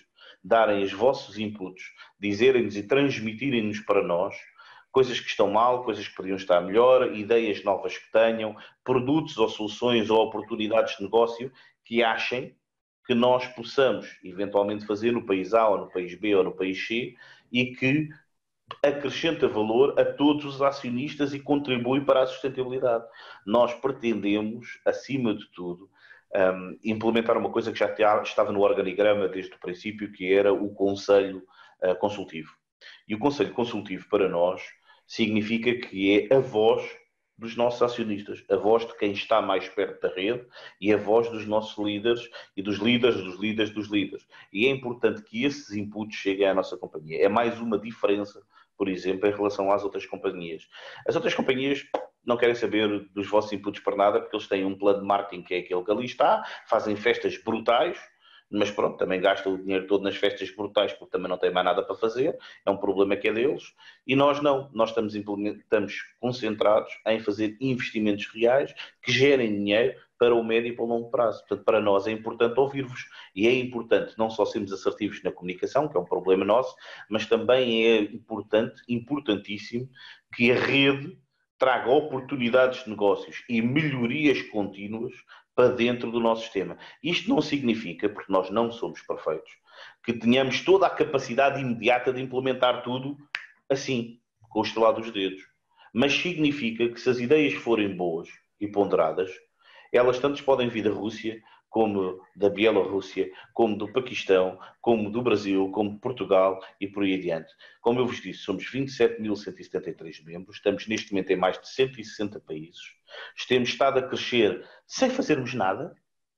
darem os vossos inputs, dizerem-nos e transmitirem-nos para nós coisas que estão mal, coisas que podiam estar melhor, ideias novas que tenham, produtos ou soluções ou oportunidades de negócio que achem que nós possamos eventualmente fazer no país A ou no país B ou no país C e que acrescenta valor a todos os acionistas e contribui para a sustentabilidade. Nós pretendemos, acima de tudo, um, implementar uma coisa que já estava no organigrama desde o princípio, que era o Conselho uh, Consultivo. E o Conselho Consultivo, para nós, significa que é a voz dos nossos acionistas, a voz de quem está mais perto da rede e a voz dos nossos líderes e dos líderes dos líderes dos líderes. E é importante que esses inputs cheguem à nossa companhia. É mais uma diferença, por exemplo, em relação às outras companhias. As outras companhias não querem saber dos vossos inputs para nada, porque eles têm um plano de marketing que é aquele que ali está, fazem festas brutais, mas pronto, também gastam o dinheiro todo nas festas brutais porque também não têm mais nada para fazer, é um problema que é deles, e nós não, nós estamos, estamos concentrados em fazer investimentos reais que gerem dinheiro para o médio e para o longo prazo. Portanto, para nós é importante ouvir-vos, e é importante não só sermos assertivos na comunicação, que é um problema nosso, mas também é importante, importantíssimo, que a rede traga oportunidades de negócios e melhorias contínuas para dentro do nosso sistema. Isto não significa, porque nós não somos perfeitos, que tenhamos toda a capacidade imediata de implementar tudo assim, com o estalar dos dedos. Mas significa que se as ideias forem boas e ponderadas, elas tanto podem vir da Rússia, como da Bielorrússia, como do Paquistão, como do Brasil, como de Portugal e por aí adiante. Como eu vos disse, somos vinte e sete mil cento e setenta e três membros, estamos neste momento em mais de cento e sessenta países, temos estado a crescer sem fazermos nada,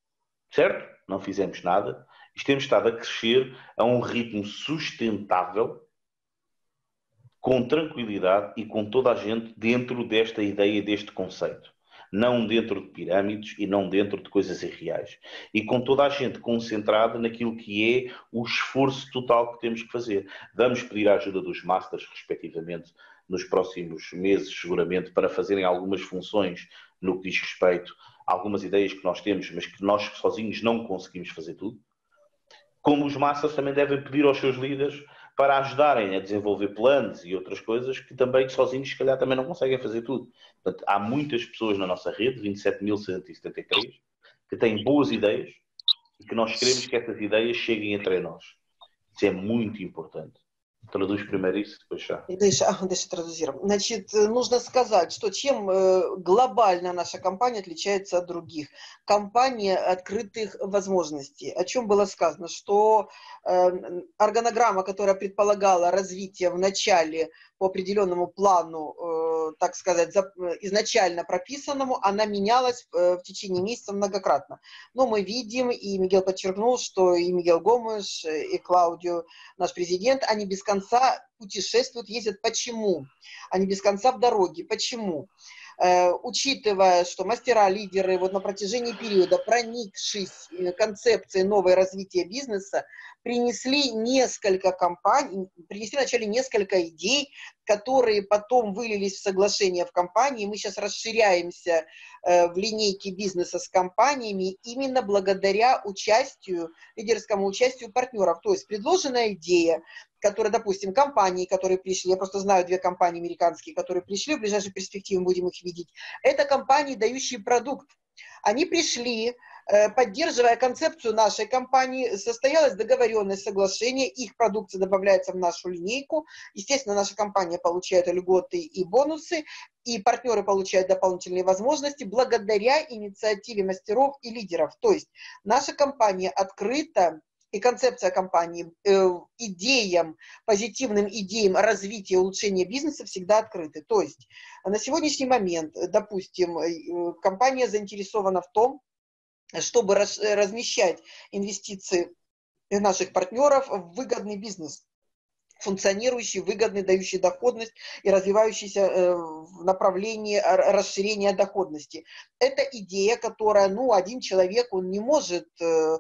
certo? Não fizemos nada, e temos estado a crescer a um ritmo sustentável, com tranquilidade e com toda a gente dentro desta ideia, deste conceito. Não dentro de pirâmides e não dentro de coisas irreais. E com toda a gente concentrada naquilo que é o esforço total que temos que fazer. Vamos pedir a ajuda dos masters, respectivamente, nos próximos meses, seguramente, para fazerem algumas funções no que diz respeito a algumas ideias que nós temos, mas que nós sozinhos não conseguimos fazer tudo. Como os masters também devem pedir aos seus líderes para ajudarem a desenvolver planos e outras coisas que também sozinhos, se calhar, também não conseguem fazer tudo. Portanto, há muitas pessoas na nossa rede, vinte e sete mil cento e setenta e três, que têm boas ideias e que nós queremos que essas ideias cheguem entre nós. Isso é muito importante. Традуешь пример из Польши. Дальше традуцирую. Значит, нужно сказать, что чем глобально наша компания отличается от других. Компания открытых возможностей. О чем было сказано, что органограмма, которая предполагала развитие в начале по определенному плану, так сказать, изначально прописанному, она менялась в течение месяца многократно. Но мы видим, и Мигель подчеркнул, что и Мигель Гомеш, и Клаудио, наш президент, они без конца путешествуют, ездят. Почему? Они без конца в дороге. Почему? Э, учитывая, что мастера-лидеры вот на протяжении периода, проникшись концепцией нового развития бизнеса, принесли несколько компаний, принесли вначале несколько идей, которые потом вылились в соглашение в компании. Мы сейчас расширяемся э, в линейке бизнеса с компаниями именно благодаря участию, лидерскому участию партнеров. То есть предложенная идея, которые, допустим, компании, которые пришли, я просто знаю две компании американские, которые пришли, в ближайшей перспективе мы будем их видеть, это компании, дающие продукт. Они пришли, поддерживая концепцию нашей компании, состоялась договоренность, соглашение, их продукция добавляется в нашу линейку, естественно, наша компания получает льготы и бонусы, и партнеры получают дополнительные возможности благодаря инициативе мастеров и лидеров. То есть наша компания открыта, и концепция компании э, идеям, позитивным идеям развития и улучшения бизнеса всегда открыты. То есть на сегодняшний момент, допустим, э, компания заинтересована в том, чтобы раз, размещать инвестиции наших партнеров в выгодный бизнес, функционирующий, выгодный, дающий доходность и развивающийся в направлении расширения доходности. Это идея, которая, ну, один человек, он не может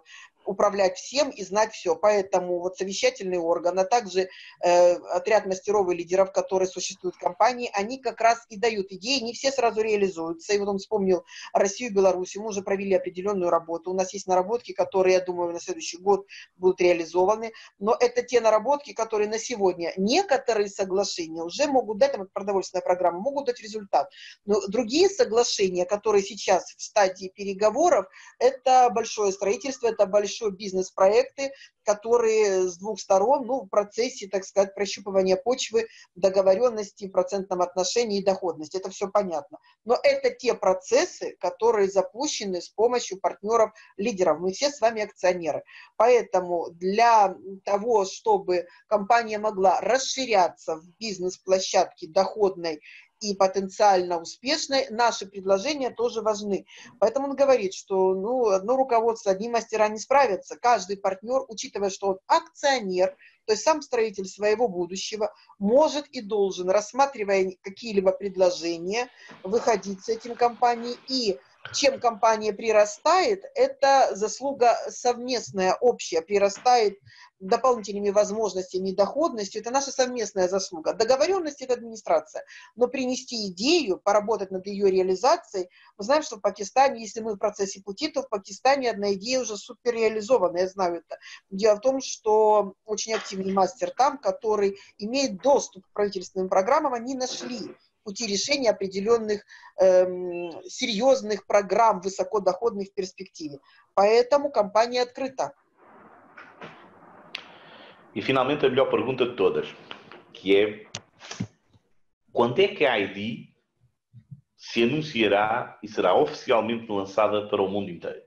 управлять всем и знать все. Поэтому вот совещательный орган, а также э, отряд мастеров и лидеров, которые существуют в компании, они как раз и дают идеи, не все сразу реализуются. И вот он вспомнил Россию и Беларусь, мы уже провели определенную работу. У нас есть наработки, которые, я думаю, на следующий год будут реализованы. Но это те наработки, которые на сегодня, некоторые соглашения уже могут дать, там, продовольственная программа, могут дать результат. Но другие соглашения, которые сейчас в стадии переговоров, это большое строительство, это большие бизнес-проекты, которые с двух сторон, ну, в процессе, так сказать, прощупывания почвы, договоренности, процентном отношении и доходности. Это все понятно. Но это те процессы, которые запущены с помощью партнеров-лидеров. Мы все с вами акционеры. Поэтому для того, чтобы компания могла расширяться в бизнес-площадке доходной и потенциально успешной, наши предложения тоже важны. Поэтому он говорит, что ну, одно руководство, одни мастера не справятся. Каждый партнер, учитывая, что он акционер, то есть сам строитель своего будущего, может и должен, рассматривая какие-либо предложения, выходить с этим компанией. И чем компания прирастает, это заслуга совместная, общая, прирастает дополнительными возможностями и доходностью, это наша совместная заслуга. Договоренность – это администрация, но принести идею, поработать над ее реализацией, мы знаем, что в Пакистане, если мы в процессе пути, то в Пакистане одна идея уже супер реализована, я знаю это. Дело в том, что очень активный мастер там, который имеет доступ к правительственным программам, они нашли пути решения определенных эм, серьезных программ, высокодоходных в перспективе. Поэтому компания открыта. E finalmente a melhor pergunta de todas, que é quando é que a I D se anunciará e será oficialmente lançada para o mundo inteiro?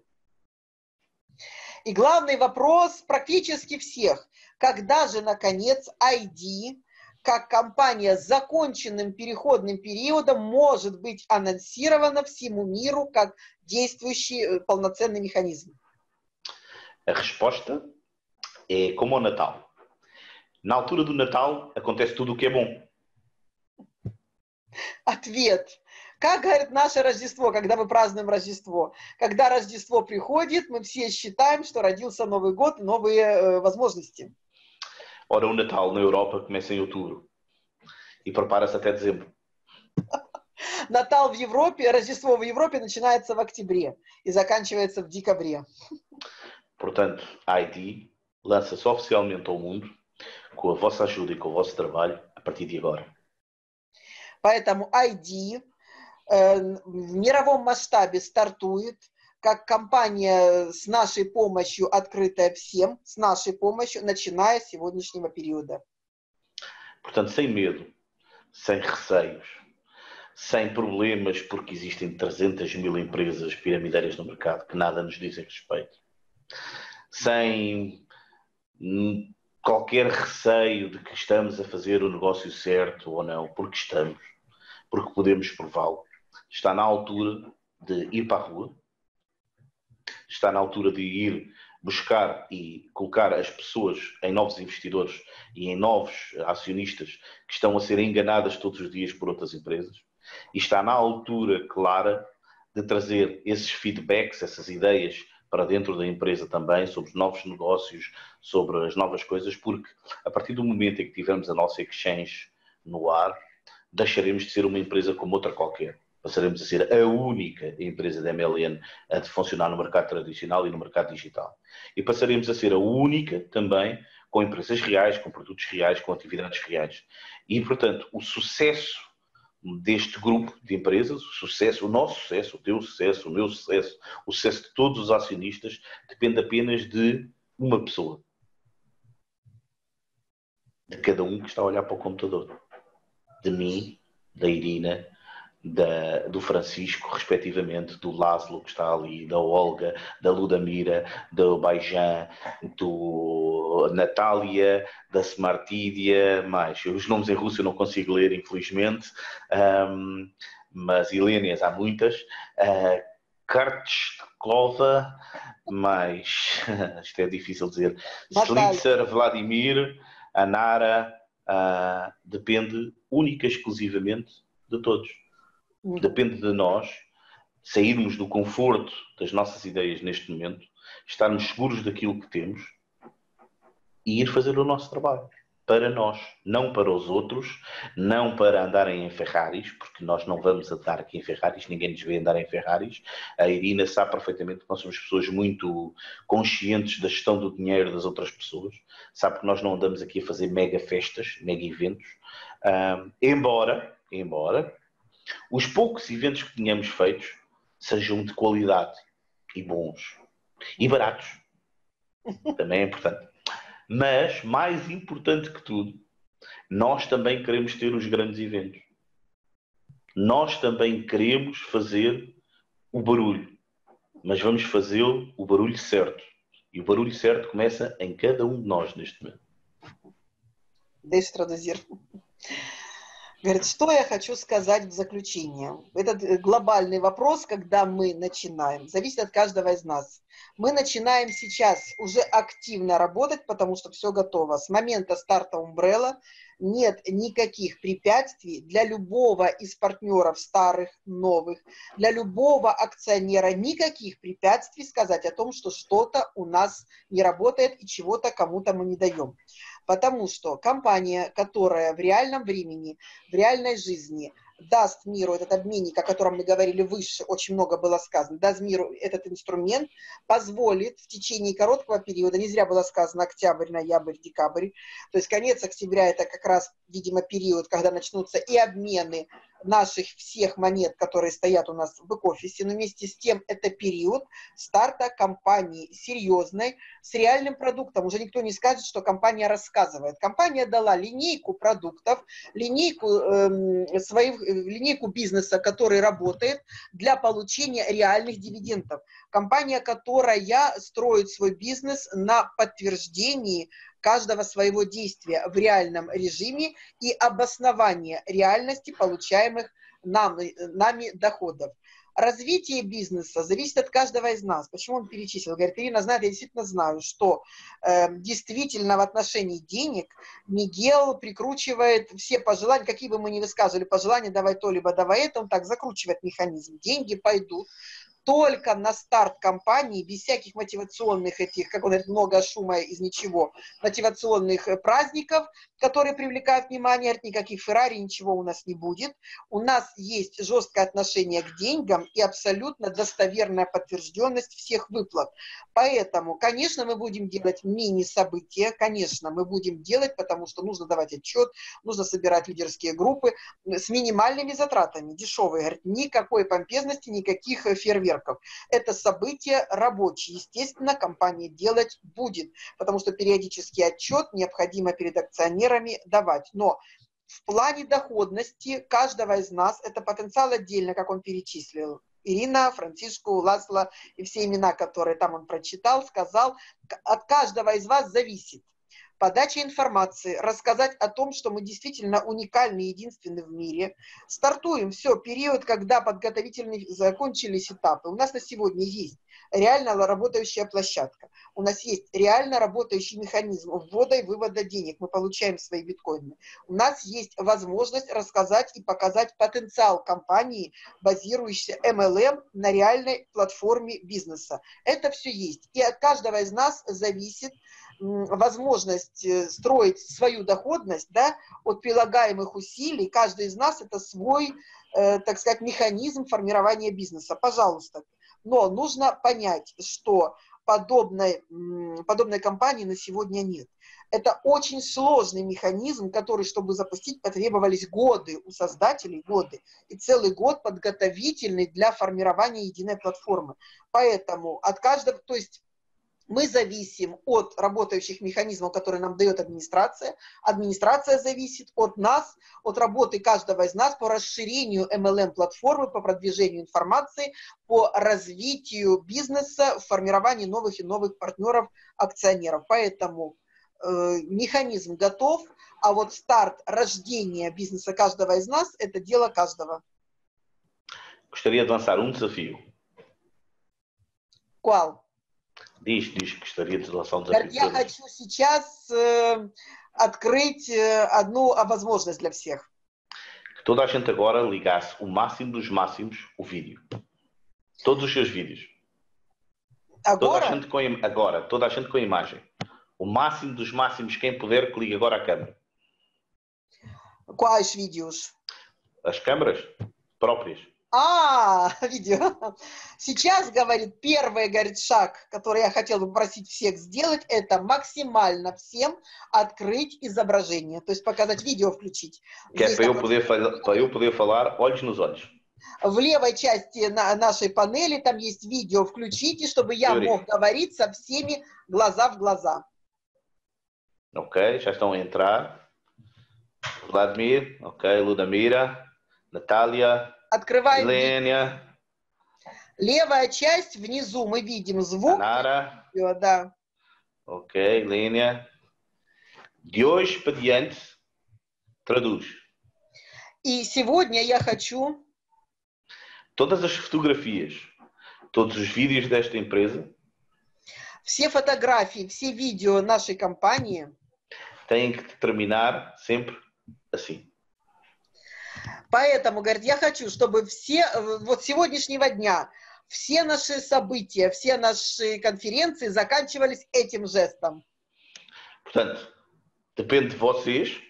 И главный вопрос практически всех. Когда же, наконец, ай ди, как компания с законченным переходным периодом, может быть анонсирована всему миру как действующий полноценный механизм? A resposta é como o Natal. Na altura do Natal acontece tudo o que é bom. Ответ. Как говорит наше Рождество, когда мы празднуем Рождество? Когда Рождество приходит, мы все считаем, что родился Новый год, новые э, возможности. Ora, o Natal na Europa começa em outubro e prepara-se até dezembro. Natal в Европе, Рождество в Европе начинается в октябре и заканчивается в декабре. Portanto, a I D lança-se oficialmente ao mundo com a vossa ajuda e com o vosso trabalho a partir de agora. Поэтому ай ди э, в мировом масштабе стартует как компания с нашей помощью, открытая всем, с нашей помощью, начиная с сегодняшнего периода. Portanto, sem medo, sem receios, sem problemas, porque existem trezentas mil empresas piramideiras no mercado que nada nos dizem respeito. Sem qualquer receio de que estamos a fazer o negócio certo ou não, porque estamos, porque podemos prová-lo. Está na altura de ir para a rua, está na altura de ir buscar e colocar as pessoas em novos investidores e em novos acionistas que estão a ser enganadas todos os dias por outras empresas. E está na altura clara de trazer esses feedbacks, essas ideias para dentro da empresa também, sobre os novos negócios, sobre as novas coisas, porque a partir do momento em que tivermos a nossa exchange no ar, deixaremos de ser uma empresa como outra qualquer. Passaremos a ser a única empresa da M L N a de funcionar no mercado tradicional e no mercado digital. E passaremos a ser a única também com empresas reais, com produtos reais, com atividades reais. E, portanto, o sucesso deste grupo de empresas, o sucesso, o nosso sucesso, o teu sucesso, o meu sucesso, o sucesso de todos os acionistas, depende apenas de uma pessoa. De cada um que está a olhar para o computador. De mim, da Irina, da, do Francisco, respectivamente, do Laszlo, que está ali, da Olga, da Ludamira, do Baijan, do Natália, da Smartidia, mais. Os nomes em russo eu não consigo ler, infelizmente, um, mas Helénias há muitas. Uh, Kartsklova, mais, isto é difícil dizer, Slitzer, Vladimir, Anara, uh, depende única e exclusivamente de todos. Depende de nós sairmos do conforto das nossas ideias neste momento estarmos seguros daquilo que temos e ir fazer o nosso trabalho. Para nós, não para os outros, não para andarem em Ferraris, porque nós não vamos andar aqui em Ferraris, ninguém nos vê andar em Ferraris. A Irina sabe perfeitamente que nós somos pessoas muito conscientes da gestão do dinheiro das outras pessoas, sabe que nós não andamos aqui a fazer mega festas, mega eventos, um, embora, embora os poucos eventos que tenhamos feitos sejam de qualidade e bons e baratos, também é importante. Mas, mais importante que tudo, nós também queremos ter os grandes eventos. Nós também queremos fazer o barulho, mas vamos fazê-lo o barulho certo. E o barulho certo começa em cada um de nós neste momento. Deixa eu traduzir. Говорит, что я хочу сказать в заключение. Этот глобальный вопрос, когда мы начинаем, зависит от каждого из нас. Мы начинаем сейчас уже активно работать, потому что все готово. С момента старта Umbrella нет никаких препятствий для любого из партнеров старых, новых, для любого акционера никаких препятствий сказать о том, что что-то у нас не работает и чего-то кому-то мы не даем. Потому что компания, которая в реальном времени, в реальной жизни даст миру этот обменник, о котором мы говорили выше, очень много было сказано, даст миру этот инструмент, позволит в течение короткого периода, не зря было сказано октябрь, ноябрь, декабрь, то есть конец октября это как раз, видимо, период, когда начнутся и обмены наших всех монет, которые стоят у нас в бэк-офисе, но вместе с тем это период старта компании серьезной, с реальным продуктом. Уже никто не скажет, что компания рассказывает. Компания дала линейку продуктов, линейку, э, своих, линейку бизнеса, который работает для получения реальных дивидендов. Компания, которая строит свой бизнес на подтверждении каждого своего действия в реальном режиме и обоснование реальности получаемых нам, нами доходов. Развитие бизнеса зависит от каждого из нас. Почему он перечислил? Говорит, Ирина знает, я действительно знаю, что э, действительно в отношении денег Мигел прикручивает все пожелания, какие бы мы ни высказывали пожелания, давай то, либо давай это, он так закручивает механизм. Деньги пойдут только на старт компании, без всяких мотивационных этих, как он говорит, много шума из ничего, мотивационных праздников, которые привлекают внимание, никаких Феррари, ничего у нас не будет. У нас есть жесткое отношение к деньгам и абсолютно достоверная подтвержденность всех выплат. Поэтому, конечно, мы будем делать мини-события, конечно, мы будем делать, потому что нужно давать отчет, нужно собирать лидерские группы с минимальными затратами, дешевые. Говорит, никакой помпезности, никаких фейерверков. Это событие рабочее. Естественно, компания делать будет, потому что периодический отчет необходимо перед акционерами давать. Но в плане доходности каждого из нас это потенциал отдельно, как он перечислил. Ирина, Францишку, Ласло и все имена, которые там он прочитал, сказал, от каждого из вас зависит. Подача информации, рассказать о том, что мы действительно уникальны и единственны в мире. Стартуем, все, период, когда подготовительные закончились этапы. У нас на сегодня есть реально работающая площадка. У нас есть реально работающий механизм ввода и вывода денег. Мы получаем свои биткоины. У нас есть возможность рассказать и показать потенциал компании, базирующейся эм эл эм на реальной платформе бизнеса. Это все есть. И от каждого из нас зависит возможность строить свою доходность, да, от прилагаемых усилий. Каждый из нас это свой, э, так сказать, механизм формирования бизнеса. Пожалуйста. Но нужно понять, что подобной, подобной компании на сегодня нет. Это очень сложный механизм, который, чтобы запустить, потребовались годы у создателей, годы. И целый год подготовительный для формирования единой платформы. Поэтому от каждого, то есть мы зависим от работающих механизмов, которые нам дает администрация. Администрация зависит от нас, от работы каждого из нас по расширению эм эл эм-платформы, по продвижению информации, по развитию бизнеса, формированию новых и новых партнеров, акционеров. Поэтому э, механизм готов, а вот старт рождения бизнеса каждого из нас – это дело каждого. Gostaria de lançar um desafio. Qual? Diz, diz que gostaria de lançar um desafio. Я хочу сейчас э, открыть э, одну возможность для всех. Que toda a gente agora ligasse o máximo dos máximos o vídeo. Todos os seus vídeos. Toda a Agora? gente com, im- agora, toda a gente com a imagem. O máximo dos máximos, quem puder, que ligue agora a câmera. Quais vídeos? As câmaras próprias. А, видео. Сейчас, говорит, первый, говорит, шаг, который я хотела бы попросить всех сделать, это максимально всем открыть изображение. То есть показать видео, включить. Que é Здесь para eu, напротив. poder, fa- para eu poder falar olhos nos olhos. В левой части на нашей панели там есть видео, включите, чтобы я Юрий. мог говорить со всеми глаза в глаза. Ok, já estão a entrar. Vladimir, ok, Ludmira, Natália, Открываем видео. Helenia, Левая часть, внизу мы видим звук. Anara, Видео, да. ok, Helenia. De hoje para diante, traduz. И сегодня я хочу Todas as fotografias, todos os vídeos desta empresa все фотографии, все видео нашей компании, têm que terminar sempre assim. поэтому, говорит, я хочу, чтобы все, э, вот с сегодняшнего дня, все наши события, все наши конференции заканчивались этим жестом. Portanto, depende de vocês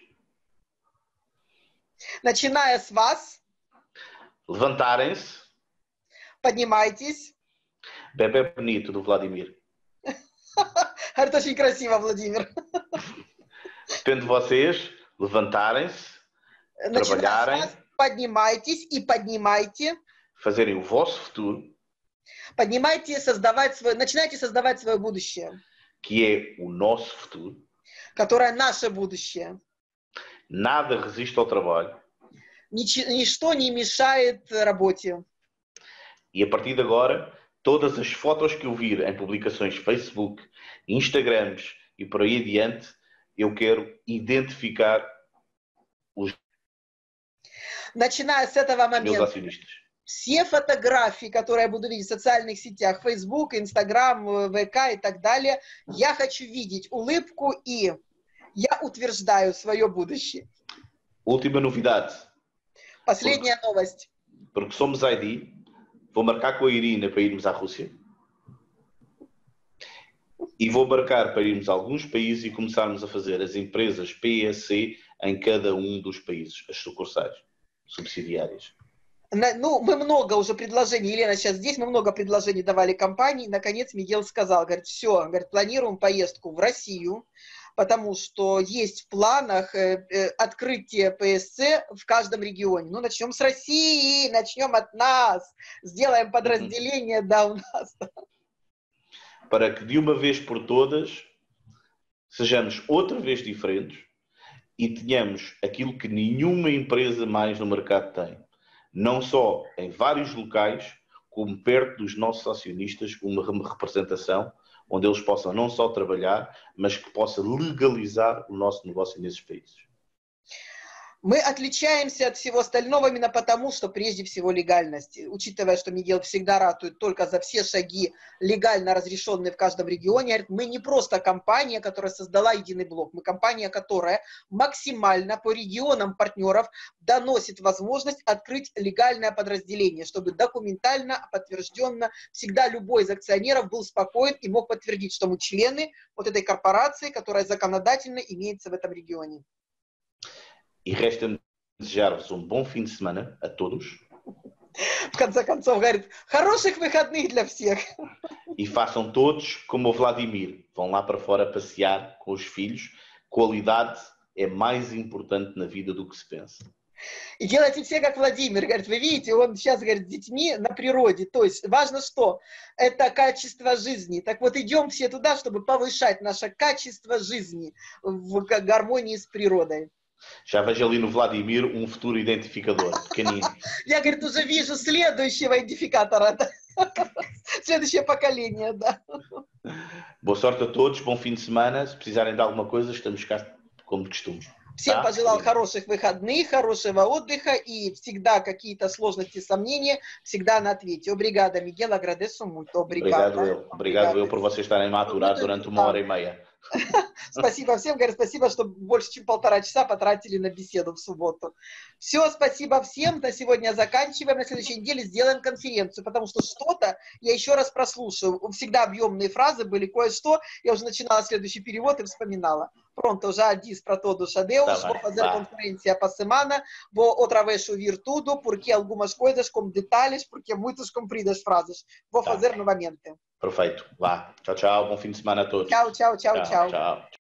Начиная с вас, levantarem-se. поднимайтесь. Bebê bonito do Vladimir. Это очень красиво, Владимир. Depende de vocês levantarem-se, Начиная с trabalharem, вас, поднимайтесь и поднимайте. fazerem o vosso futuro, Поднимайте, создавать свое, начинайте создавать свое будущее, que é o nosso futuro. которое наше будущее. Nada resiste ao trabalho. Нич- ничто не мешает работе. E a partir de agora, todas as fotos que eu vir em publicações Facebook, Instagrams e por aí adiante, eu quero identificar os Начиная с этого meus момента, acionistas. все фотографии, которые я буду видеть в социальных сетях, Facebook, Instagram, ВК и так далее, я хочу видеть улыбку и я утверждаю свое будущее. Última novidade, Последняя новость. porque somos I D, vou marcar com a Irina para irmos à Rússia e vou marcar para irmos a alguns países e começarmos a fazer as empresas P S C em cada um dos países, as sucursais subsidiárias. На- Ну, мы много уже предложений, Елена сейчас здесь, мы много предложений давали компании. Наконец Мигел сказал, говорит, все, говорит, планируем поездку в Россию, потому что есть в планах э, э, открытие P S C в каждом регионе. Ну, начнем с России, начнем от нас, сделаем подразделение, да, у нас. Para que de uma vez por todas sejamos outra vez diferentes e tenhamos aquilo que nenhuma empresa mais no mercado tem. Não só em vários locais, como perto dos nossos acionistas, uma representação onde eles possam não só trabalhar, mas que possa legalizar o nosso negócio nesses países. Мы отличаемся от всего остального именно потому, что прежде всего легальность. Учитывая, что Мигел всегда ратует только за все шаги легально разрешенные в каждом регионе, говорит, мы не просто компания, которая создала единый блок, мы компания, которая максимально по регионам партнеров доносит возможность открыть легальное подразделение, чтобы документально, подтвержденно, всегда любой из акционеров был спокоен и мог подтвердить, что мы члены вот этой корпорации, которая законодательно имеется в этом регионе. E resta-me desejar-vos um bom fim de semana a todos. В конце концов, говорит, хороших выходных для всех. E façam todos como o Vladimir. Vão lá para fora passear com os filhos. Qualidade é mais importante na vida do que se pensa. И делайте все, как Владимир. Говорит, вы видите, он сейчас, говорит, с детьми на природе. То есть важно что? Это качество жизни. Так вот, идем все туда, чтобы повышать наше качество жизни в гармонии с природой. Já vejo ali no Vladimir um futuro identificador, pequenino. Я, говорит, уже вижу следующего идентификатора. Да? Следующее поколение, да. Boa sorte a todos, bom fim de semana. Se precisarem de alguma coisa, estamos cá como de costume. Всем Да? пожелал хороших выходных, хорошего отдыха и всегда какие-то сложности, сомнения, всегда на ответе. Obrigada, Miguel, agradeço muito. Obrigado Obrigada. eu. Obrigado eu por vocês estarem a aturar durante uma hora e meia. Спасибо всем, говорю, спасибо, что больше, чем полтора часа потратили на беседу в субботу. Все, спасибо всем, на сегодня заканчиваем, на следующей неделе сделаем конференцию, потому что что-то я еще раз прослушаю, всегда объемные фразы были, кое-что, я уже начинала следующий перевод и вспоминала. Pronto, já disse para todos adeus, vou fazer a conferência para a semana, vou outra vez ouvir tudo, porque algumas coisas como detalhes, porque muitas compridas frases, vou tá. fazer novamente. Perfeito, vá, tchau, tchau, bom fim de semana a todos. Tchau, tchau, tchau, tchau. Tchau.